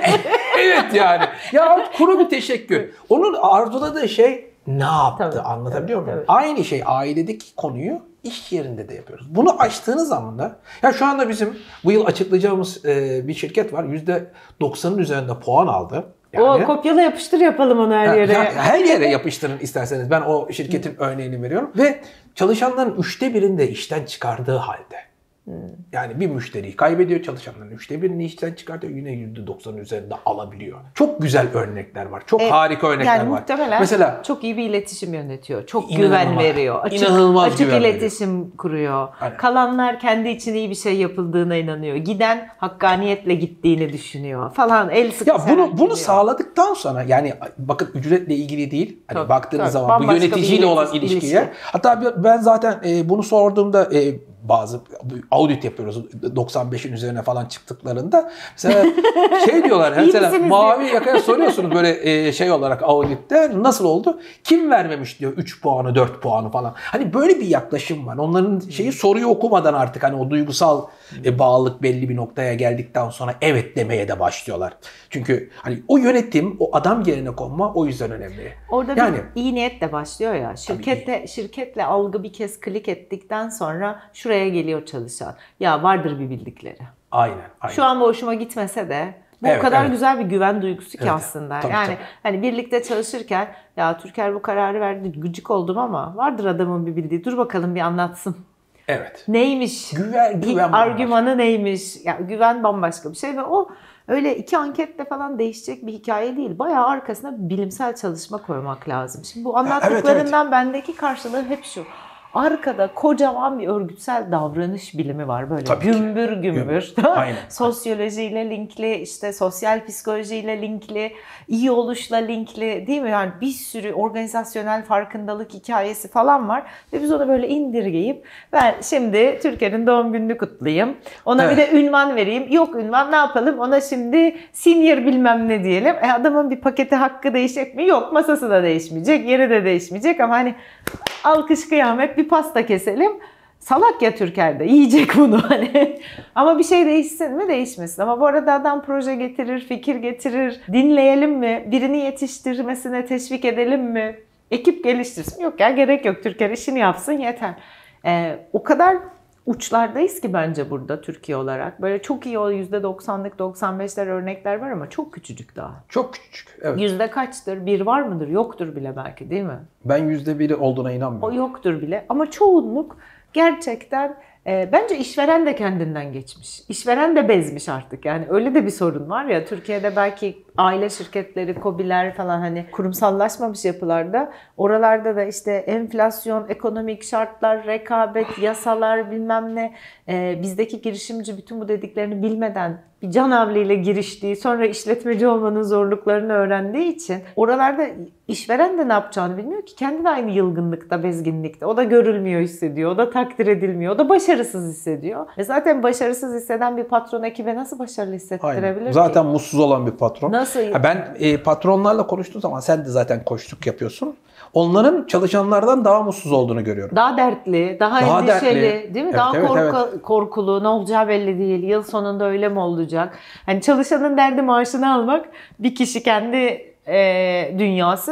Evet yani. Ya kuru bir teşekkür. Onun arzuladığı şey ne yaptı? Tabii, Anlatabiliyor tabii, muyum? tabii. Aynı şey ailedeki konuyu iş yerinde de yapıyoruz. Bunu açtığınız zaman da ya şu anda bizim bu yıl açıklayacağımız e, bir şirket var. yüzde doksanın üzerinde puan aldı. Yani, O kopyala yapıştır yapalım onu her yere. ya, her yere yapıştırın isterseniz. Ben o şirketin örneğini veriyorum. Ve çalışanların üçte birinde işten çıkardığı halde. Yani bir müşteriyi kaybediyor, çalışanların üçte birini işten çıkartıyor, yine yüzde doksanın üzerinde alabiliyor. Çok güzel örnekler var. Çok E, harika örnekler yani var. muhtemelen Mesela çok iyi bir iletişim yönetiyor. Çok İnanılmaz. güven veriyor. Açık, İnanılmaz açık güven veriyor. iletişim kuruyor. Aynen. Kalanlar kendi için iyi bir şey yapıldığına inanıyor. Giden hakkaniyetle gittiğini düşünüyor falan. El sıkı ya bunu bunu gidiyor. sağladıktan sonra yani bakın ücretle ilgili değil. Hani Tabii, baktığınız tabii. zaman bu Bambaşka bir yöneticiyle olan ilişki- ilişkiye. ilişki. Hatta ben zaten e, bunu sorduğumda e, bazı audit yapıyoruz doksan beşin üzerine falan çıktıklarında mesela şey diyorlar İyi mesela misiniz mavi yakaya soruyorsunuz böyle e, şey olarak auditte nasıl oldu? Kim vermemiş diyor üç puanı dört puanı falan. Hani böyle bir yaklaşım var. Onların şeyi soruyu okumadan artık hani o duygusal e, bağlılık belli bir noktaya geldikten sonra evet demeye de başlıyorlar. Çünkü hani o yönetim, o adam yerine konma o yüzden önemli. Orada yani, bir iyi niyetle başlıyor ya. Şirkette şirketle algı bir kez klik ettikten sonra şuraya geliyor çalışan. Ya vardır bir bildikleri. Aynen, aynen. Şu an bu hoşuma gitmese de bu Evet, o kadar evet. güzel bir güven duygusu ki Evet, aslında. tabii, yani tabii. hani birlikte çalışırken ya Türker bu kararı verdi, gıcık oldum ama vardır adamın bir bildiği. Dur bakalım bir anlatsın. Evet. Neymiş? Güven, güven argümanı neymiş? Yani güven bambaşka bir şey ve o öyle iki anketle falan değişecek bir hikaye değil. Bayağı arkasına bilimsel çalışma koymak lazım. Şimdi bu anlattıklarından evet, evet. bendeki karşılığı hep şu. Arkada kocaman bir örgütsel davranış bilimi var böyle. Tabii gümbür ki. gümbür. Aynen. Sosyolojiyle linkli, işte sosyal psikolojiyle linkli, iyi oluşla linkli, değil mi? Yani bir sürü organizasyonel farkındalık hikayesi falan var. Ve biz onu böyle indirgeyip ben şimdi Türker'in doğum gününü kutlayayım. Ona evet. bir de ünvan vereyim. Yok ünvan ne yapalım? Ona şimdi senior bilmem ne diyelim. E adamın bir paketi hakkı değişecek mi? Yok, masası da değişmeyecek, yeri de değişmeyecek ama hani alkış kıyamet bir pasta keselim. Salak ya Türker'de yiyecek bunu hani. Ama bir şey değişsin mi? Değişmesin. Ama bu arada adam proje getirir, fikir getirir. Dinleyelim mi? Birini yetiştirmesine teşvik edelim mi? Ekip geliştirsin. Yok ya gerek yok. Türker işini yapsın yeter. Ee, o kadar uçlardayız ki bence burada Türkiye olarak. Böyle çok iyi o yüzde doksanlık doksan beşler örnekler var ama çok küçücük daha. Çok küçük. Evet. Yüzde kaçtır? Bir var mıdır? Yoktur bile belki değil mi? Ben yüzde biri olduğuna inanmıyorum. O yoktur bile. Ama çoğunluk gerçekten e, bence işveren de kendinden geçmiş. İşveren de bezmiş artık. Yani öyle de bir sorun var ya. Türkiye'de belki aile şirketleri, KOBİ'ler falan hani kurumsallaşmamış yapılarda. Oralarda da işte enflasyon, ekonomik şartlar, rekabet, yasalar bilmem ne. E, bizdeki girişimci bütün bu dediklerini bilmeden bir canavliyle giriştiği, sonra işletmeci olmanın zorluklarını öğrendiği için oralarda işveren de ne yapacağını bilmiyor ki. Kendi de aynı yılgınlıkta, bezginlikte. O da görülmüyor hissediyor, o da takdir edilmiyor, o da başarısız hissediyor. E zaten başarısız hisseden bir patron ekibe nasıl başarılı hissettirebilir Aynen. ki? Zaten mutsuz olan bir patron. Nasıl? Ha ben e, patronlarla konuştuğum zaman sen de zaten koçluk yapıyorsun. Onların çalışanlardan daha mutsuz olduğunu görüyorum. Daha dertli, daha, daha endişeli, dertli. Değil mi? Evet, daha evet, korku, evet. korkulu, ne olacağı belli değil. Yıl sonunda öyle mi olacak? Hani çalışanın derdi maaşını almak, bir kişi kendi e, dünyası.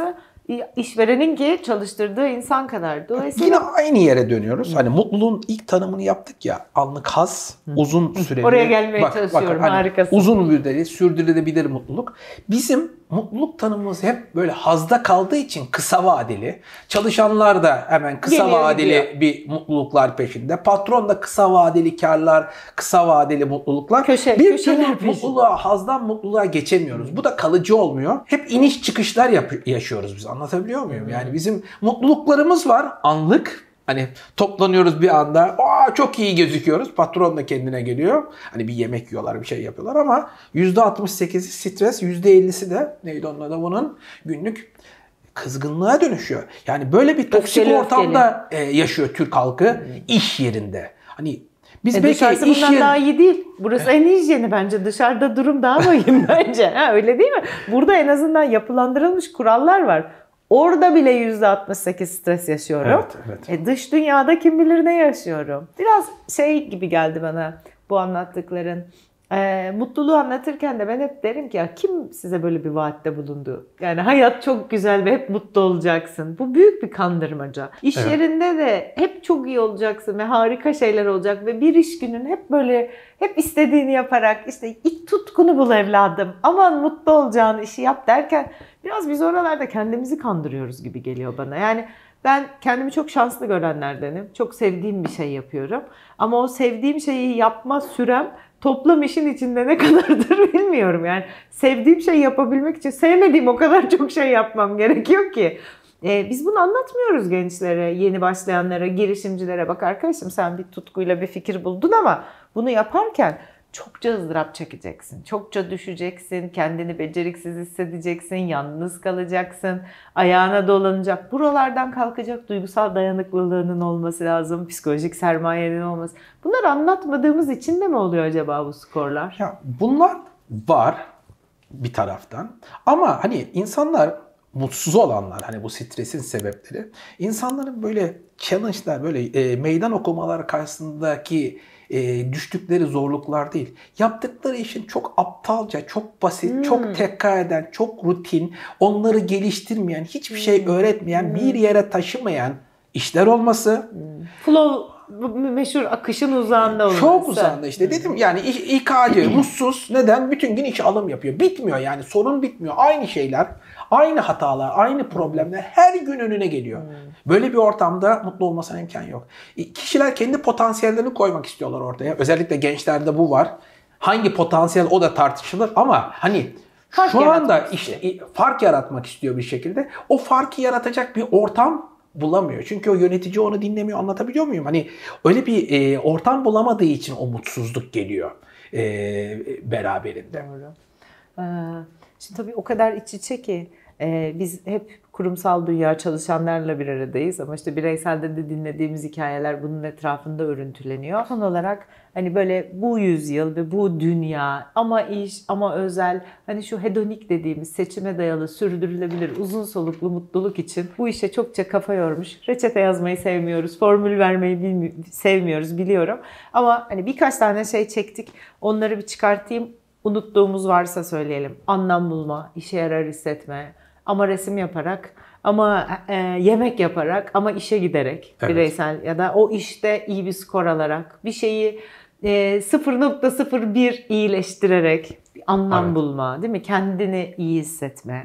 işverenin ki çalıştırdığı insan kadar. Dolayısıyla yine aynı yere dönüyoruz. Hani mutluluğun ilk tanımını yaptık ya. Anlık haz, uzun süreli. Oraya gelmeye bak, çalışıyorum. Bak, hani harikasın. uzun müddetli, sürdürülebilir mutluluk. Bizim mutluluk tanımımız hep böyle hazda kaldığı için kısa vadeli. Çalışanlar da hemen kısa Geliyor, vadeli gidiyor. bir mutluluklar peşinde. Patron da kısa vadeli karlar, kısa vadeli mutluluklar. Köşe, bir köşeler türlü peşinde. mutluluğa, hazdan mutluluğa geçemiyoruz. Bu da kalıcı olmuyor. Hep iniş çıkışlar yap- yaşıyoruz biz. Anlatabiliyor muyum? Yani bizim mutluluklarımız var anlık. Hani toplanıyoruz bir anda, aa çok iyi gözüküyoruz. Patron da kendine geliyor. Hani bir yemek yiyorlar, bir şey yapıyorlar ama yüzde altmış sekizi stres, yüzde ellisi de neydi onun adı bunun günlük kızgınlığa dönüşüyor. Yani böyle bir toksik Öfkeli, ortamda e, yaşıyor Türk halkı hmm. iş yerinde. Hani biz e belki dışarısı iş bundan yer... daha iyi değil. Burası en iyi hijyeni bence. Dışarıda durum daha vahim bence. Ha, öyle değil mi? Burada en azından yapılandırılmış kurallar var. Orada bile yüzde altmış sekiz stres yaşıyorum. Evet, evet. E dış dünyada kim bilir ne yaşıyorum. Biraz şey gibi geldi bana bu anlattıkların. E, mutluluğu anlatırken de ben hep derim ki ya kim size böyle bir vaatte bulundu? Yani hayat çok güzel ve hep mutlu olacaksın. Bu büyük bir kandırmaca. İş Evet. yerinde de hep çok iyi olacaksın ve harika şeyler olacak ve bir iş günün hep böyle hep istediğini yaparak işte ilk tutkunu bul evladım. Aman mutlu olacağın işi yap derken biraz biz oralarda kendimizi kandırıyoruz gibi geliyor bana. Yani ben kendimi çok şanslı görenlerdenim. Çok sevdiğim bir şey yapıyorum. Ama o sevdiğim şeyi yapma sürem toplam işin içinde ne kadardır bilmiyorum. Yani sevdiğim şeyi yapabilmek için sevmediğim o kadar çok şey yapmam gerekiyor ki. Ee, biz bunu anlatmıyoruz gençlere, yeni başlayanlara, girişimcilere. Bak arkadaşım sen bir tutkuyla bir fikir buldun ama bunu yaparken çokça ızdırap çekeceksin. Çokça düşeceksin, kendini beceriksiz hissedeceksin, yalnız kalacaksın, ayağına dolanacak. Buralardan kalkacak duygusal dayanıklılığının olması lazım, psikolojik sermayenin olması. Bunları anlatmadığımız için de mi oluyor acaba bu skorlar? Ya bunlar var bir taraftan ama hani insanlar mutsuz olanlar hani bu stresin sebepleri insanların böyle challenge'lar böyle e, meydan okumalar karşısındaki e, düştükleri zorluklar değil. Yaptıkları işin çok aptalca, çok basit, hmm. çok tekrar eden, çok rutin, onları geliştirmeyen, hiçbir şey öğretmeyen, hmm. bir yere taşımayan işler olması. Hmm. Flow meşhur akışın uzağında olması. Çok uzağında işte dedim yani İK'cı mutsuz neden? Bütün gün iş alım yapıyor. Bitmiyor yani sorun bitmiyor. Aynı şeyler, aynı hatalar, aynı problemler her gün önüne geliyor. Böyle bir ortamda mutlu olmasına imkan yok. Kişiler kendi potansiyellerini koymak istiyorlar ortaya. Özellikle gençlerde bu var. Hangi potansiyel o da tartışılır ama hani fark şu anda işte fark yaratmak istiyor bir şekilde. O farkı yaratacak bir ortam bulamıyor. Çünkü o yönetici onu dinlemiyor. Anlatabiliyor muyum? Hani öyle bir e, ortam bulamadığı için o mutsuzluk geliyor e, beraberinde. Doğru. Ee, şimdi tabii o kadar iç içe ki e, biz hep kurumsal dünya çalışanlarla bir aradayız ama işte bireyselde de dinlediğimiz hikayeler bunun etrafında örüntüleniyor. Son olarak hani böyle bu yüzyıl ve bu dünya ama iş ama özel hani şu hedonik dediğimiz seçime dayalı sürdürülebilir uzun soluklu mutluluk için bu işe çokça kafa yormuş. Reçete yazmayı sevmiyoruz, formül vermeyi sevmiyoruz biliyorum. Ama hani birkaç tane şey çektik. Onları bir çıkartayım. Unuttuğumuz varsa söyleyelim. Anlam bulma, işe yarar hissetme. Ama resim yaparak, ama e, yemek yaparak, ama işe giderek evet. Bireysel ya da o işte iyi bir skor alarak, bir şeyi e, sıfır nokta sıfır bir iyileştirerek bir anlam evet. bulma, değil mi? Kendini iyi hissetme,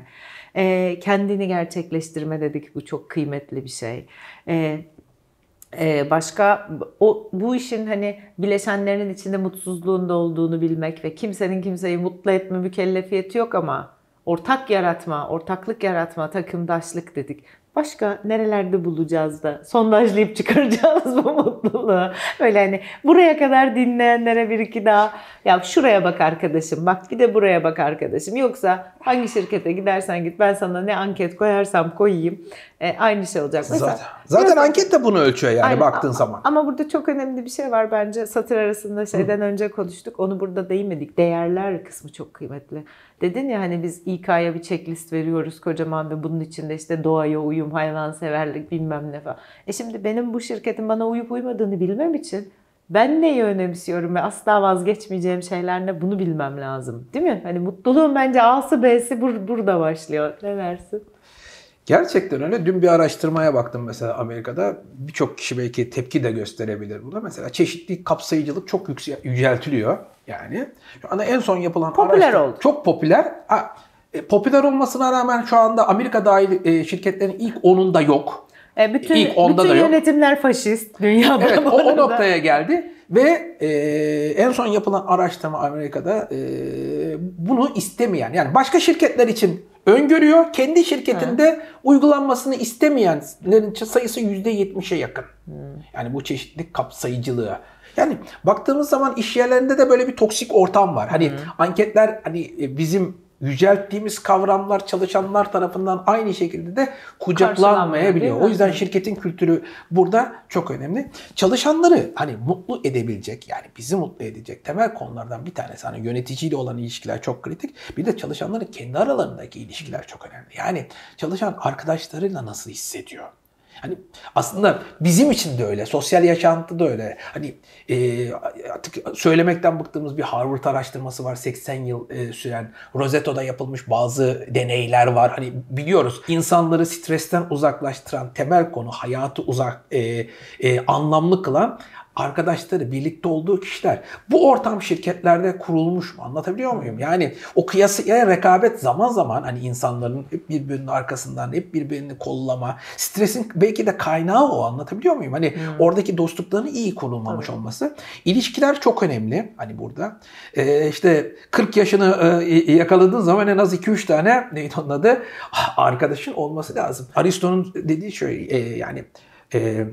e, kendini gerçekleştirme dedik, bu çok kıymetli bir şey. E, e, başka o bu işin hani bileşenlerinin içinde mutsuzluğun da olduğunu bilmek ve kimsenin kimseyi mutlu etme mükellefiyeti yok ama ortak yaratma, ortaklık yaratma, takımdaşlık dedik. Başka nerelerde bulacağız da sondajlayıp çıkaracağız bu mutluluğu. Böyle hani buraya kadar dinleyenlere bir iki daha ya şuraya bak arkadaşım, bak bir de buraya bak arkadaşım. Yoksa hangi şirkete gidersen git ben sana ne anket koyarsam koyayım e, aynı şey olacak. Mesela, zaten zaten yoksa, anket de bunu ölçüyor yani aynen, baktığın ama, zaman. Ama burada çok önemli bir şey var bence. Satır arasında şeyden Hı. önce konuştuk. Onu burada değinmedik. Değerler kısmı çok kıymetli. Dedin ya hani biz İK'ya bir checklist veriyoruz kocaman ve bunun içinde işte doğaya uyum, hayvanseverlik bilmem ne falan. E şimdi benim bu şirketin bana uyup uymadığını bilmem için ben neyi önemsiyorum ve asla vazgeçmeyeceğim şeyler ne bunu bilmem lazım. Değil mi? Hani mutluluğun bence A'sı B'si bur- burada başlıyor. Ne dersin? Gerçekten öyle. Dün bir araştırmaya baktım mesela Amerika'da. Birçok kişi belki tepki de gösterebilir buna. Mesela çeşitlilik, kapsayıcılık çok yüksel, yüceltiliyor. Yani şu anda en son yapılan popüler oldu. Çok popüler. Ha, e, popüler olmasına rağmen şu anda Amerika dahil e, şirketlerin ilk onunda yok. E, bütün ilk onda bütün da yönetimler yok. Faşist dünyada. Evet, o, o noktaya geldi. Ve e, en son yapılan araştırma Amerika'da e, bunu istemeyen, yani başka şirketler için öngörüyor, kendi şirketinde Hı. uygulanmasını istemeyenlerin sayısı yüzde yetmişe yakın. Hı. Yani bu çeşitlilik kapsayıcılığı. Yani baktığımız zaman iş yerlerinde de böyle bir toksik ortam var. Hani Hı. anketler hani bizim yücelttiğimiz kavramlar çalışanlar tarafından aynı şekilde de kucaklanmayabiliyor. O yüzden şirketin kültürü burada çok önemli. Çalışanları hani mutlu edebilecek, yani bizi mutlu edecek temel konulardan bir tanesi hani yöneticiyle olan ilişkiler çok kritik. Bir de çalışanların kendi aralarındaki ilişkiler çok önemli. Yani çalışan arkadaşlarıyla nasıl hissediyor? Hani aslında bizim için de öyle, sosyal yaşantı da öyle. Hani e, artık söylemekten bıktığımız bir Harvard araştırması var, seksen yıl e, süren. Rosetto'da yapılmış bazı deneyler var. Hani biliyoruz, insanları stresten uzaklaştıran temel konu, hayatı uzak, e, e, anlamlı kılan arkadaşları, birlikte olduğu kişiler. Bu ortam şirketlerde kurulmuş mu? Anlatabiliyor muyum? Yani o kıyasıya rekabet zaman zaman hani insanların hep birbirinin arkasından, hep birbirini kollama, stresin belki de kaynağı o. Anlatabiliyor muyum? Hani hmm. oradaki dostlukların iyi kurulmamış Tabii. olması. İlişkiler çok önemli. Hani burada ee, işte kırk yaşını e, yakaladığın zaman en az iki üç tane neydi onun adı? Arkadaşın olması lazım. Aristo'nun dediği şöyle e, yani e,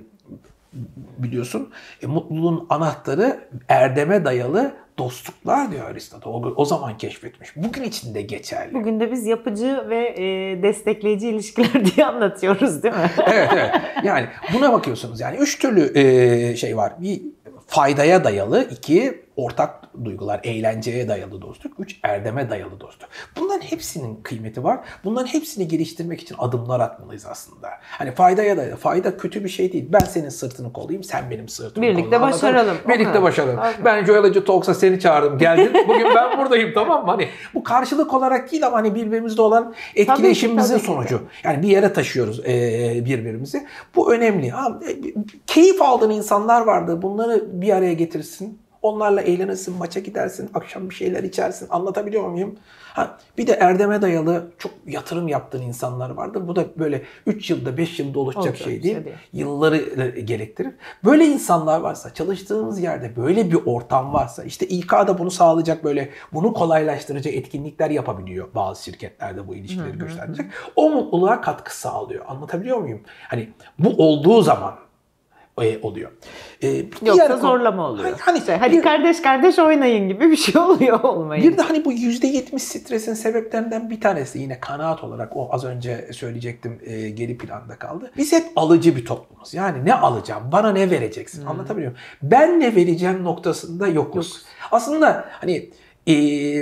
biliyorsun e, mutluluğun anahtarı erdeme dayalı dostluklar diyor Aristotle. O, o zaman keşfetmiş. Bugün için de geçerli. Bugün de biz yapıcı ve e, destekleyici ilişkiler diye anlatıyoruz değil mi? Evet evet. Yani buna bakıyorsunuz. Yani üç türlü e, şey var. Bir faydaya dayalı, iki ortak duygular, eğlenceye dayalı dostluk, üç erdeme dayalı dostluk. Bunların hepsinin kıymeti var. Bunların hepsini geliştirmek için adımlar atmalıyız aslında. Hani faydaya dayalı. Fayda kötü bir şey değil. Ben senin sırtını kollayayım, sen benim sırtımı kolla. Birlikte başaralım. Birlikte başaralım. Okay. Ben Joyology Talks'a seni çağırdım, geldin. Bugün ben buradayım, tamam mı? Hani bu karşılık olarak değil ama hani birbirimizle olan etkileşimimizin tabii ki, tabii sonucu. Ki. Yani bir yere taşıyoruz e, birbirimizi. Bu önemli. Ha, keyif aldığın insanlar vardı. Bunları bir araya getirsin. Onlarla eğlenirsin, maça gidersin, akşam bir şeyler içersin. Anlatabiliyor muyum? Ha, bir de erdeme dayalı çok yatırım yaptığın insanlar vardır. Bu da böyle üç yılda, beş yılda oluşacak Olacak şey değil. Şey değil. Yılları gerektirir. Böyle insanlar varsa, çalıştığınız yerde böyle bir ortam varsa, işte İK'da bunu sağlayacak, böyle bunu kolaylaştırıcı etkinlikler yapabiliyor bazı şirketlerde bu ilişkileri gösterecek. O mutluluğa katkı sağlıyor. Anlatabiliyor muyum? Hani bu olduğu zaman oluyor. Ee, Yoksa diğer, zorlama oluyor. Hani, hani, işte, hadi bir, kardeş kardeş oynayın gibi bir şey oluyor olmayın. Bir de hani bu yüzde yetmiş stresin sebeplerinden bir tanesi yine kanaat olarak o az önce söyleyecektim e, geri planda kaldı. Biz hep alıcı bir toplumuz. Yani ne alacağım? Bana ne vereceksin? Hmm. Anlatabiliyor muyum? Ben ne vereceğim noktasında yokuz. Yok. Aslında hani e,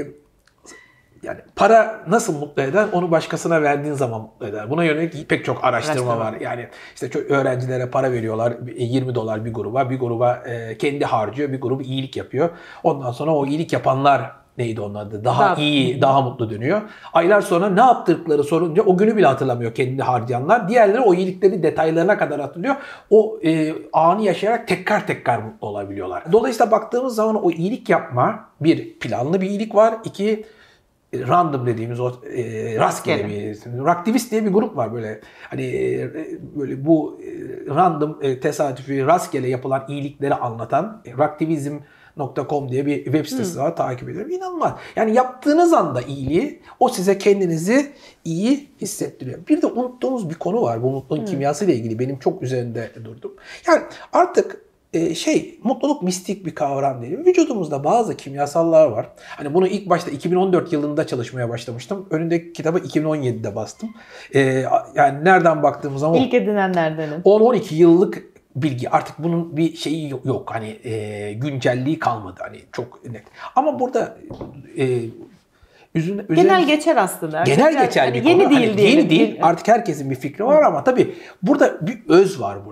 yani para nasıl mutlu eder? Onu başkasına verdiğin zaman mutlu eder. Buna yönelik pek çok araştırma, araştırma. var. Yani işte çok öğrencilere para veriyorlar. yirmi dolar bir gruba. Bir gruba kendi harcıyor. Bir grubu iyilik yapıyor. Ondan sonra o iyilik yapanlar neydi onun adı? Daha, daha iyi, daha mutlu dönüyor. Aylar sonra ne yaptıkları sorunca o günü bile hatırlamıyor kendi harcayanlar. Diğerleri o iyilikleri detaylarına kadar hatırlıyor. O e, anı yaşayarak tekrar tekrar mutlu olabiliyorlar. Dolayısıyla baktığımız zaman o iyilik yapma, bir planlı bir iyilik var. İki random dediğimiz o e, rastgele bir raktivist diye bir grup var böyle hani e, böyle bu e, random e, tesadüfi rastgele yapılan iyilikleri anlatan e, raktivizm nokta com diye bir web sitesi hmm. var, takip ediyorum. İnanılmaz. Yani yaptığınız anda iyiliği o size kendinizi iyi hissettiriyor. Bir de unuttuğumuz bir konu var. Bu mutluluğun hmm. kimyası ile ilgili benim çok üzerinde durdum. Yani artık Ee, şey, mutluluk mistik bir kavram değil. Vücudumuzda bazı kimyasallar var. Hani bunu ilk başta iki bin on dört yılında çalışmaya başlamıştım. Önündeki kitabı iki bin on yedide bastım. Ee, yani nereden baktığımız zaman İlk edinenlerdenim. on on iki yıllık bilgi. Artık bunun bir şeyi yok. yok. Hani e, güncelliği kalmadı. Hani çok net. Ama burada e, Üzerine, genel geçer aslında. Genel geçer, geçer hani bir yeni konu. Değil hani yeni değil. Artık herkesin bir fikri var ama tabii burada bir öz var burada.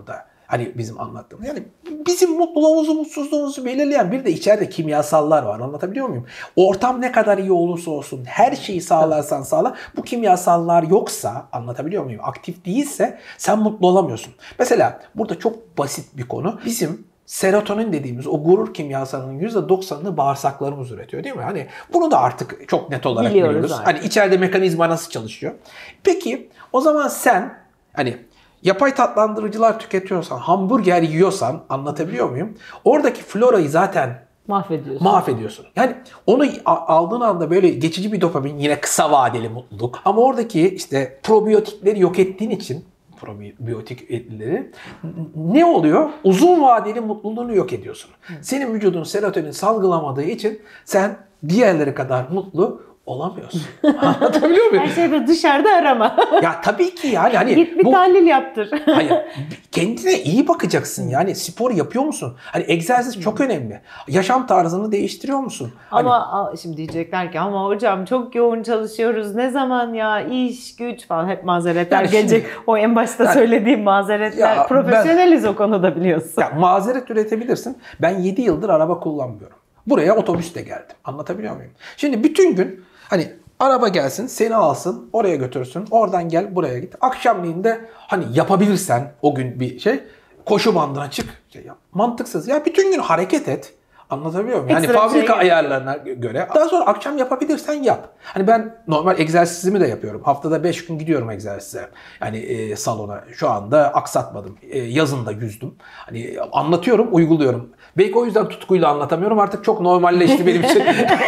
Hani bizim anlattığımız. Yani bizim mutluluğumuzu, mutsuzluğumuzu belirleyen bir de içeride kimyasallar var. Anlatabiliyor muyum? Ortam ne kadar iyi olursa olsun, her şeyi sağlarsan sağla. Bu kimyasallar yoksa, anlatabiliyor muyum? Aktif değilse sen mutlu olamıyorsun. Mesela burada çok basit bir konu. Bizim serotonin dediğimiz o gurur kimyasalının yüzde doksanını bağırsaklarımız üretiyor değil mi? Hani bunu da artık çok net olarak biliyoruz. biliyoruz. Hani içeride mekanizma nasıl çalışıyor? Peki o zaman sen hani yapay tatlandırıcılar tüketiyorsan, hamburger yiyorsan, anlatabiliyor muyum? Oradaki florayı zaten mahvediyorsun. mahvediyorsun. Yani onu aldığın anda böyle geçici bir dopamin, yine kısa vadeli mutluluk. Ama oradaki işte probiyotikleri yok ettiğin için, probiyotik etkileri ne oluyor? Uzun vadeli mutluluğunu yok ediyorsun. Senin vücudun serotonin salgılamadığı için sen diğerleri kadar mutlu olamıyorsun. Anlatabiliyor muyum? Her şeyi de dışarıda arama. Ya tabii ki yani hani git bir bu, tahlil yaptır. hayır, kendine iyi bakacaksın yani, spor yapıyor musun? Hani egzersiz çok önemli. Yaşam tarzını değiştiriyor musun? Ama Hani, şimdi diyecekler ki ama hocam çok yoğun çalışıyoruz. Ne zaman ya iş, güç falan hep mazeretler Yani gelecek. şimdi, o en başta yani, söylediğim mazeretler. ya Profesyoneliz ben, o konuda biliyorsun. Ya mazeret üretebilirsin. Ben yedi yıldır araba kullanmıyorum. Buraya otobüsle geldim. Anlatabiliyor muyum? Şimdi bütün gün hani araba gelsin, seni alsın, oraya götürsün, oradan gel, buraya git. Akşamleyin de hani yapabilirsen o gün bir şey, koşu bandına çık. Şey yap. Mantıksız. Ya bütün gün hareket et. Anlatabiliyor muyum? Yani Ekstra fabrika şey ayarlarına göre. Daha sonra akşam yapabilirsen yap. Hani ben normal egzersizimi de yapıyorum. Haftada beş gün gidiyorum egzersize. Yani e, salona. Şu anda aksatmadım. E, yazın da yüzdüm. Hani anlatıyorum, uyguluyorum. Belki o yüzden tutkuyla anlatamıyorum. Artık çok normalleşti benim için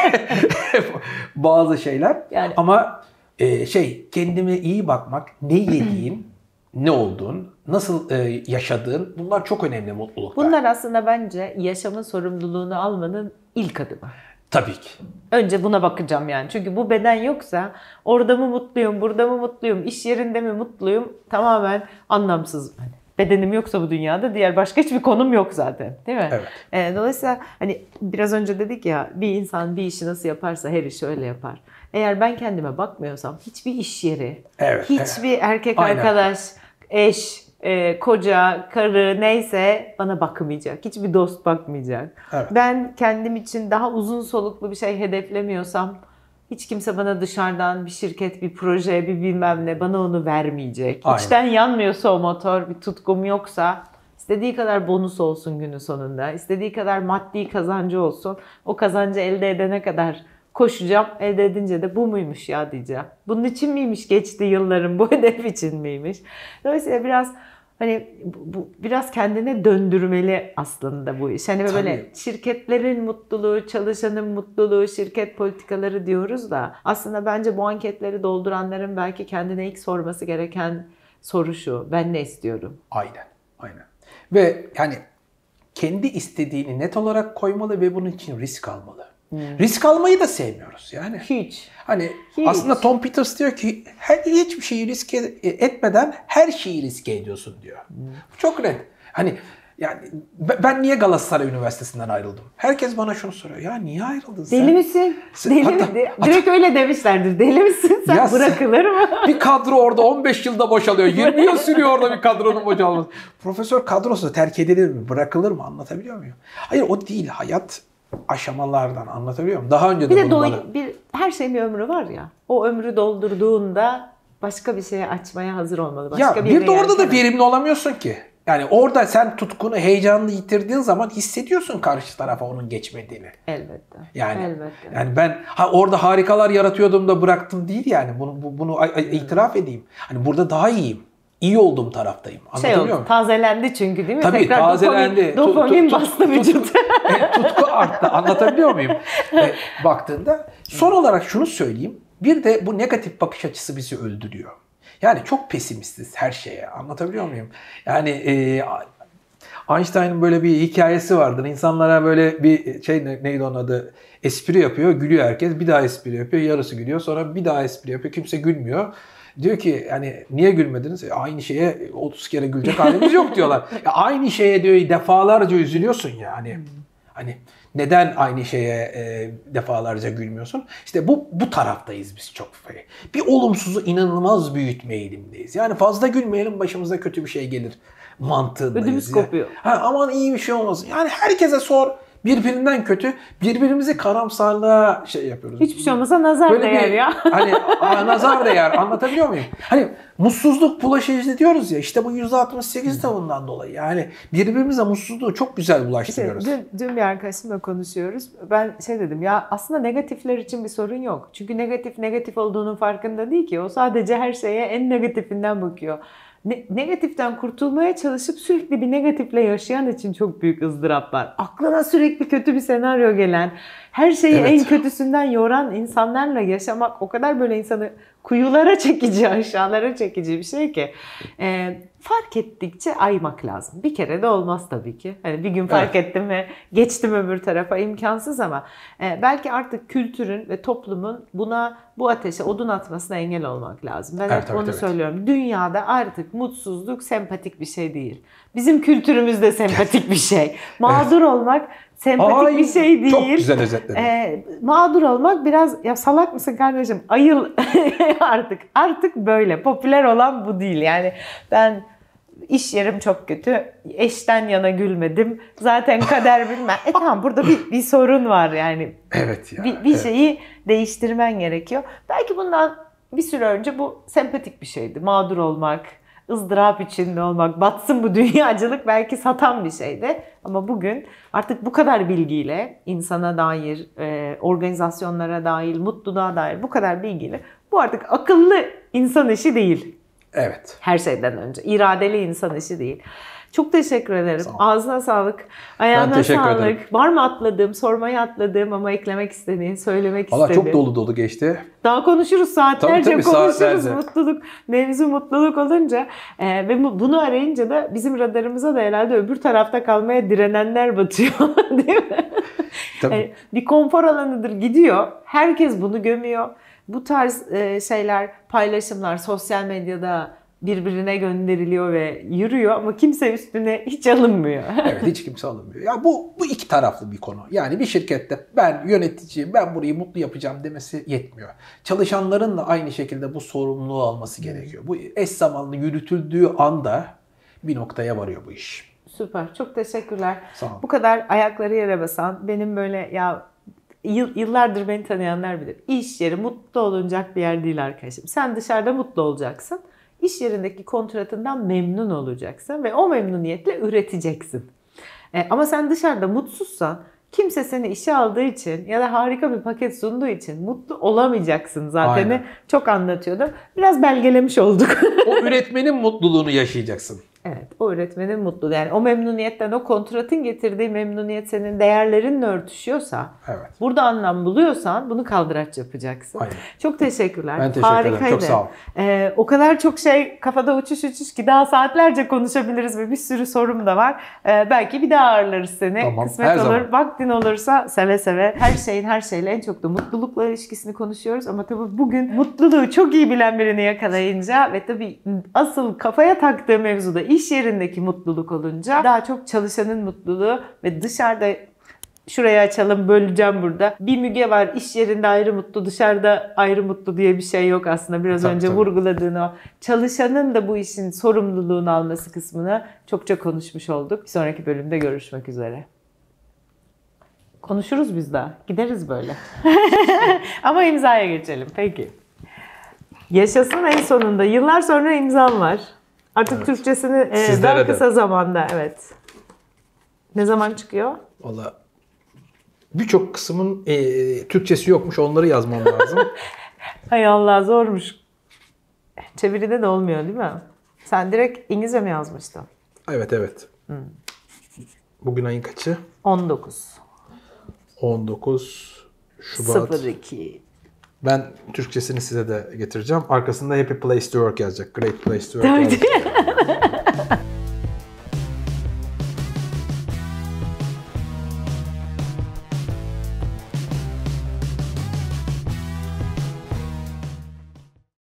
bazı şeyler. Yani. Ama e, şey, kendime iyi bakmak, ne yediğin, ne olduğun, nasıl e, yaşadığın, bunlar çok önemli mutluluklar. Bunlar aslında bence yaşamın sorumluluğunu almanın ilk adımı. Tabii ki. Önce buna bakacağım yani. Çünkü bu beden yoksa orada mı mutluyum, burada mı mutluyum, iş yerinde mi mutluyum, tamamen anlamsız. Hani bedenim yoksa bu dünyada diğer başka hiçbir konum yok zaten, değil mi? Evet. E, dolayısıyla hani biraz önce dedik ya, bir insan bir işi nasıl yaparsa her işi öyle yapar. Eğer ben kendime bakmıyorsam hiçbir iş yeri, evet, hiçbir evet. erkek Aynen. arkadaş, eş, e, koca, karı neyse bana bakmayacak. Hiçbir dost bakmayacak. Evet. Ben kendim için daha uzun soluklu bir şey hedeflemiyorsam hiç kimse bana dışarıdan bir şirket, bir proje, bir bilmem ne bana onu vermeyecek. Aynen. İçten yanmıyorsa o motor, bir tutkum yoksa istediği kadar bonus olsun günün sonunda, istediği kadar maddi kazancı olsun, o kazancı elde edene kadar koşacağım. Elde edince de bu muymuş ya diyeceğim. Bunun için miymiş geçti yıllarım, bu hedef için miymiş? Dolayısıyla biraz hani bu biraz kendine döndürmeli aslında bu iş. Hani Tabii. böyle şirketlerin mutluluğu, çalışanın mutluluğu, şirket politikaları diyoruz da aslında bence bu anketleri dolduranların belki kendine ilk sorması gereken soru şu: ben ne istiyorum? Aynen. Aynen. Ve yani kendi istediğini net olarak koymalı ve bunun için risk almalı. Hmm. Risk almayı da sevmiyoruz yani. Hiç. Hani Hiç. aslında Tom Peters diyor ki her hiçbir şeyi riske etmeden her şeyi riske ediyorsun diyor. Hmm. Çok net. Hani yani ben niye Galatasaray Üniversitesi'nden ayrıldım? Herkes bana şunu soruyor. Ya niye ayrıldın sen? Deli misin? Deli hatta, mi? Direkt hatta, öyle demişlerdir. Deli misin sen? Ya bırakılır mı? Bir kadro orada on beş yılda boşalıyor. yirmi yıl sürüyor orada bir kadronun boşalması. Profesör kadrosu terk edilir mi? Bırakılır mı? Anlatabiliyor muyum? Hayır, o değil. Hayat aşamalardan, anlatabiliyor muyum? Daha önce de, bir de doy, bana... bir her şeyin bir ömrü var ya. O ömrü doldurduğunda başka bir şeye açmaya hazır olmalı. Başka Ya bir, bir de orada da yerken... verimli olamıyorsun ki. Yani orada sen tutkunu, heyecanını yitirdiğin zaman hissediyorsun karşı tarafa onun geçmediğini. Elbette. Yani, Elbette. yani ben ha, orada harikalar yaratıyordum da bıraktım değil yani. Bunu bu, bunu itiraf edeyim. Hani burada daha iyiyim. İyi olduğum taraftayım. Anlatabiliyor şey oldu, muyum? Tazelendi çünkü değil mi? Tabii Tekrar tazelendi. Dopamin, dopamin tut, bastı tut, vücuda. Tut, e, tutku arttı. Anlatabiliyor muyum? E, baktığında. Son olarak şunu söyleyeyim. Bir de bu negatif bakış açısı bizi öldürüyor. Yani çok pesimistiz her şeye. Anlatabiliyor muyum? Yani e, Einstein'ın böyle bir hikayesi vardır. İnsanlara böyle bir şey, neydi onun adı? Espri yapıyor. Gülüyor herkes. Bir daha espri yapıyor. Yarısı gülüyor. Sonra bir daha espri yapıyor. Kimse gülmüyor. Diyor ki yani niye gülmediniz? E, aynı şeye otuz kere gülecek halimiz yok diyorlar. Ya aynı şeye diyor defalarca üzülüyorsun ya. Hani, hani neden aynı şeye e, defalarca gülmüyorsun? İşte bu bu taraftayız biz çok. Bir olumsuzu inanılmaz büyütme eğilimdeyiz. Yani fazla gülmeyelim, başımıza kötü bir şey gelir mantığındayız. Ödümüz ya. kopuyor. Ha, aman iyi bir şey olmasın. Yani herkese sor. Birbirinden kötü. Birbirimizi karamsarlığa şey yapıyoruz. Hiçbir şey olmasa nazar Böyle değer bir, ya. Hani a, nazar değer. Anlatabiliyor muyum? Hani mutsuzluk bulaşıcı diyoruz ya. İşte bu yüzde altmış sekiz de bundan dolayı. Yani birbirimize mutsuzluğu çok güzel bulaştırıyoruz. Dün, dün bir arkadaşımla konuşuyoruz. Ben şey dedim ya, aslında negatifler için bir sorun yok. Çünkü negatif negatif olduğunun farkında değil ki. O sadece her şeye en negatifinden bakıyor. Ne, negatiften kurtulmaya çalışıp sürekli bir negatifle yaşayan için çok büyük ızdırap var. Aklına sürekli kötü bir senaryo gelen, her şeyi Evet. en kötüsünden yoran insanlarla yaşamak o kadar böyle insanı kuyulara çekici, aşağılara çekici bir şey ki. Ee, fark ettikçe aymak lazım. Bir kere de olmaz tabii ki. Hani bir gün fark Evet. ettim ve geçtim öbür tarafa, imkansız ama e, belki artık kültürün ve toplumun buna, bu ateşe odun atmasına engel olmak lazım. Ben Evet, hep evet, onu evet. söylüyorum. Dünyada artık mutsuzluk sempatik bir şey değil. Bizim kültürümüzde sempatik bir şey. Mağdur olmak sempatik Ay, bir şey değil. Çok güzel özetledin. Ee, mağdur olmak biraz, ya salak mısın kardeşim? Ayıl artık. Artık böyle. Popüler olan bu değil. Yani ben iş yerim çok kötü. Eşten yana gülmedim. Zaten kader bilmem. E tamam, burada bir, bir sorun var yani. Evet ya. Bir, bir evet. şeyi değiştirmen gerekiyor. Belki bundan bir süre önce bu sempatik bir şeydi. Mağdur olmak, ızdırap içinde olmak, batsın bu dünyacılık belki satan bir şeydi. Ama bugün artık bu kadar bilgiyle insana dair, e, organizasyonlara dair, mutluluğa dair bu kadar bilgiyle, bu artık akıllı insan işi değil. Evet. Her şeyden önce. İradeli insan işi değil. Çok teşekkür ederim. Sağ ol. Ağzına sağlık. Ayağına teşekkür sağlık. ederim. Var mı atladığım, sormayı atladığım ama eklemek istediğin, söylemek Valla istediğin? çok dolu dolu geçti. Daha konuşuruz, saatlerce Tabii, tabii, konuşuruz. saatlerce. Mutluluk, mevzu mutluluk olunca e, ve bu- bunu arayınca da bizim radarımıza da herhalde öbür tarafta kalmaya direnenler batıyor. Değil mi? Tabii. E, bir konfor alanıdır, gidiyor. Herkes bunu gömüyor. Bu tarz e, şeyler, paylaşımlar sosyal medyada birbirine gönderiliyor ve yürüyor ama kimse üstüne hiç alınmıyor. Evet, hiç kimse alınmıyor. Ya bu bu iki taraflı bir konu. Yani bir şirkette ben yöneticiyim, ben burayı mutlu yapacağım demesi yetmiyor. Çalışanların da aynı şekilde bu sorumluluğu alması gerekiyor. Bu eş zamanlı yürütüldüğü anda bir noktaya varıyor bu iş. Süper. Çok teşekkürler. Sağ ol. Bu kadar ayakları yere basan, benim böyle ya yıl, yıllardır beni tanıyanlar bilir. İş yeri mutlu olunacak bir yer değil arkadaşım. Sen dışarıda mutlu olacaksın. İş yerindeki kontratından memnun olacaksın ve o memnuniyetle üreteceksin. E, ama sen dışarıda mutsuzsan, kimse seni işe aldığı için ya da harika bir paket sunduğu için mutlu olamayacaksın zaten. Aynen. Çok anlatıyordum. Biraz belgelemiş olduk. O üretmenin mutluluğunu yaşayacaksın. Evet, o öğretmenin mutlu. Yani o memnuniyetten, o kontratın getirdiği memnuniyet senin değerlerinle örtüşüyorsa, Evet. burada anlam buluyorsan bunu kaldıraç yapacaksın. Aynen. Çok teşekkürler. Ben teşekkür ederim. Harikaydı. Çok sağ ol. Ee, o kadar çok şey kafada uçuş uçuş ki daha saatlerce konuşabiliriz ve bir sürü sorum da var. Ee, belki bir daha ağırlarız seni. Tamam, Kısmet her olur. zaman. Vaktin olursa seve seve. Her şeyin her şeyle en çok da mutlulukla ilişkisini konuşuyoruz. Ama tabii bugün mutluluğu çok iyi bilen birini yakalayınca ve tabii asıl kafaya taktığı mevzuda iş yerindeki mutluluk olunca daha çok çalışanın mutluluğu ve dışarıda, şurayı açalım, böleceğim burada. Bir Müge var, iş yerinde ayrı mutlu, dışarıda ayrı mutlu diye bir şey yok aslında. Biraz Tabii, önce tabii. vurguladığın o çalışanın da bu işin sorumluluğunu alması kısmını çokça konuşmuş olduk. Bir sonraki bölümde görüşmek üzere. Konuşuruz biz daha. Gideriz böyle. Ama imzaya geçelim. Peki. Yaşasın en sonunda. Yıllar sonra imzam var. Artık Evet. Türkçesini e, Sizlere daha de. kısa zamanda. Evet. Ne zaman çıkıyor? Valla birçok kısmın e, Türkçesi yokmuş. Onları yazmam lazım. Hay Allah, zormuş. Çeviride de olmuyor değil mi? Sen direkt İngilizce mi yazmıştın? Evet, evet. Bugün ayın kaçı? on dokuz. on dokuz Şubat. sıfır iki. Ben Türkçesini size de getireceğim. Arkasında Happy Place to Work yazacak. Great Place to Work yazacak.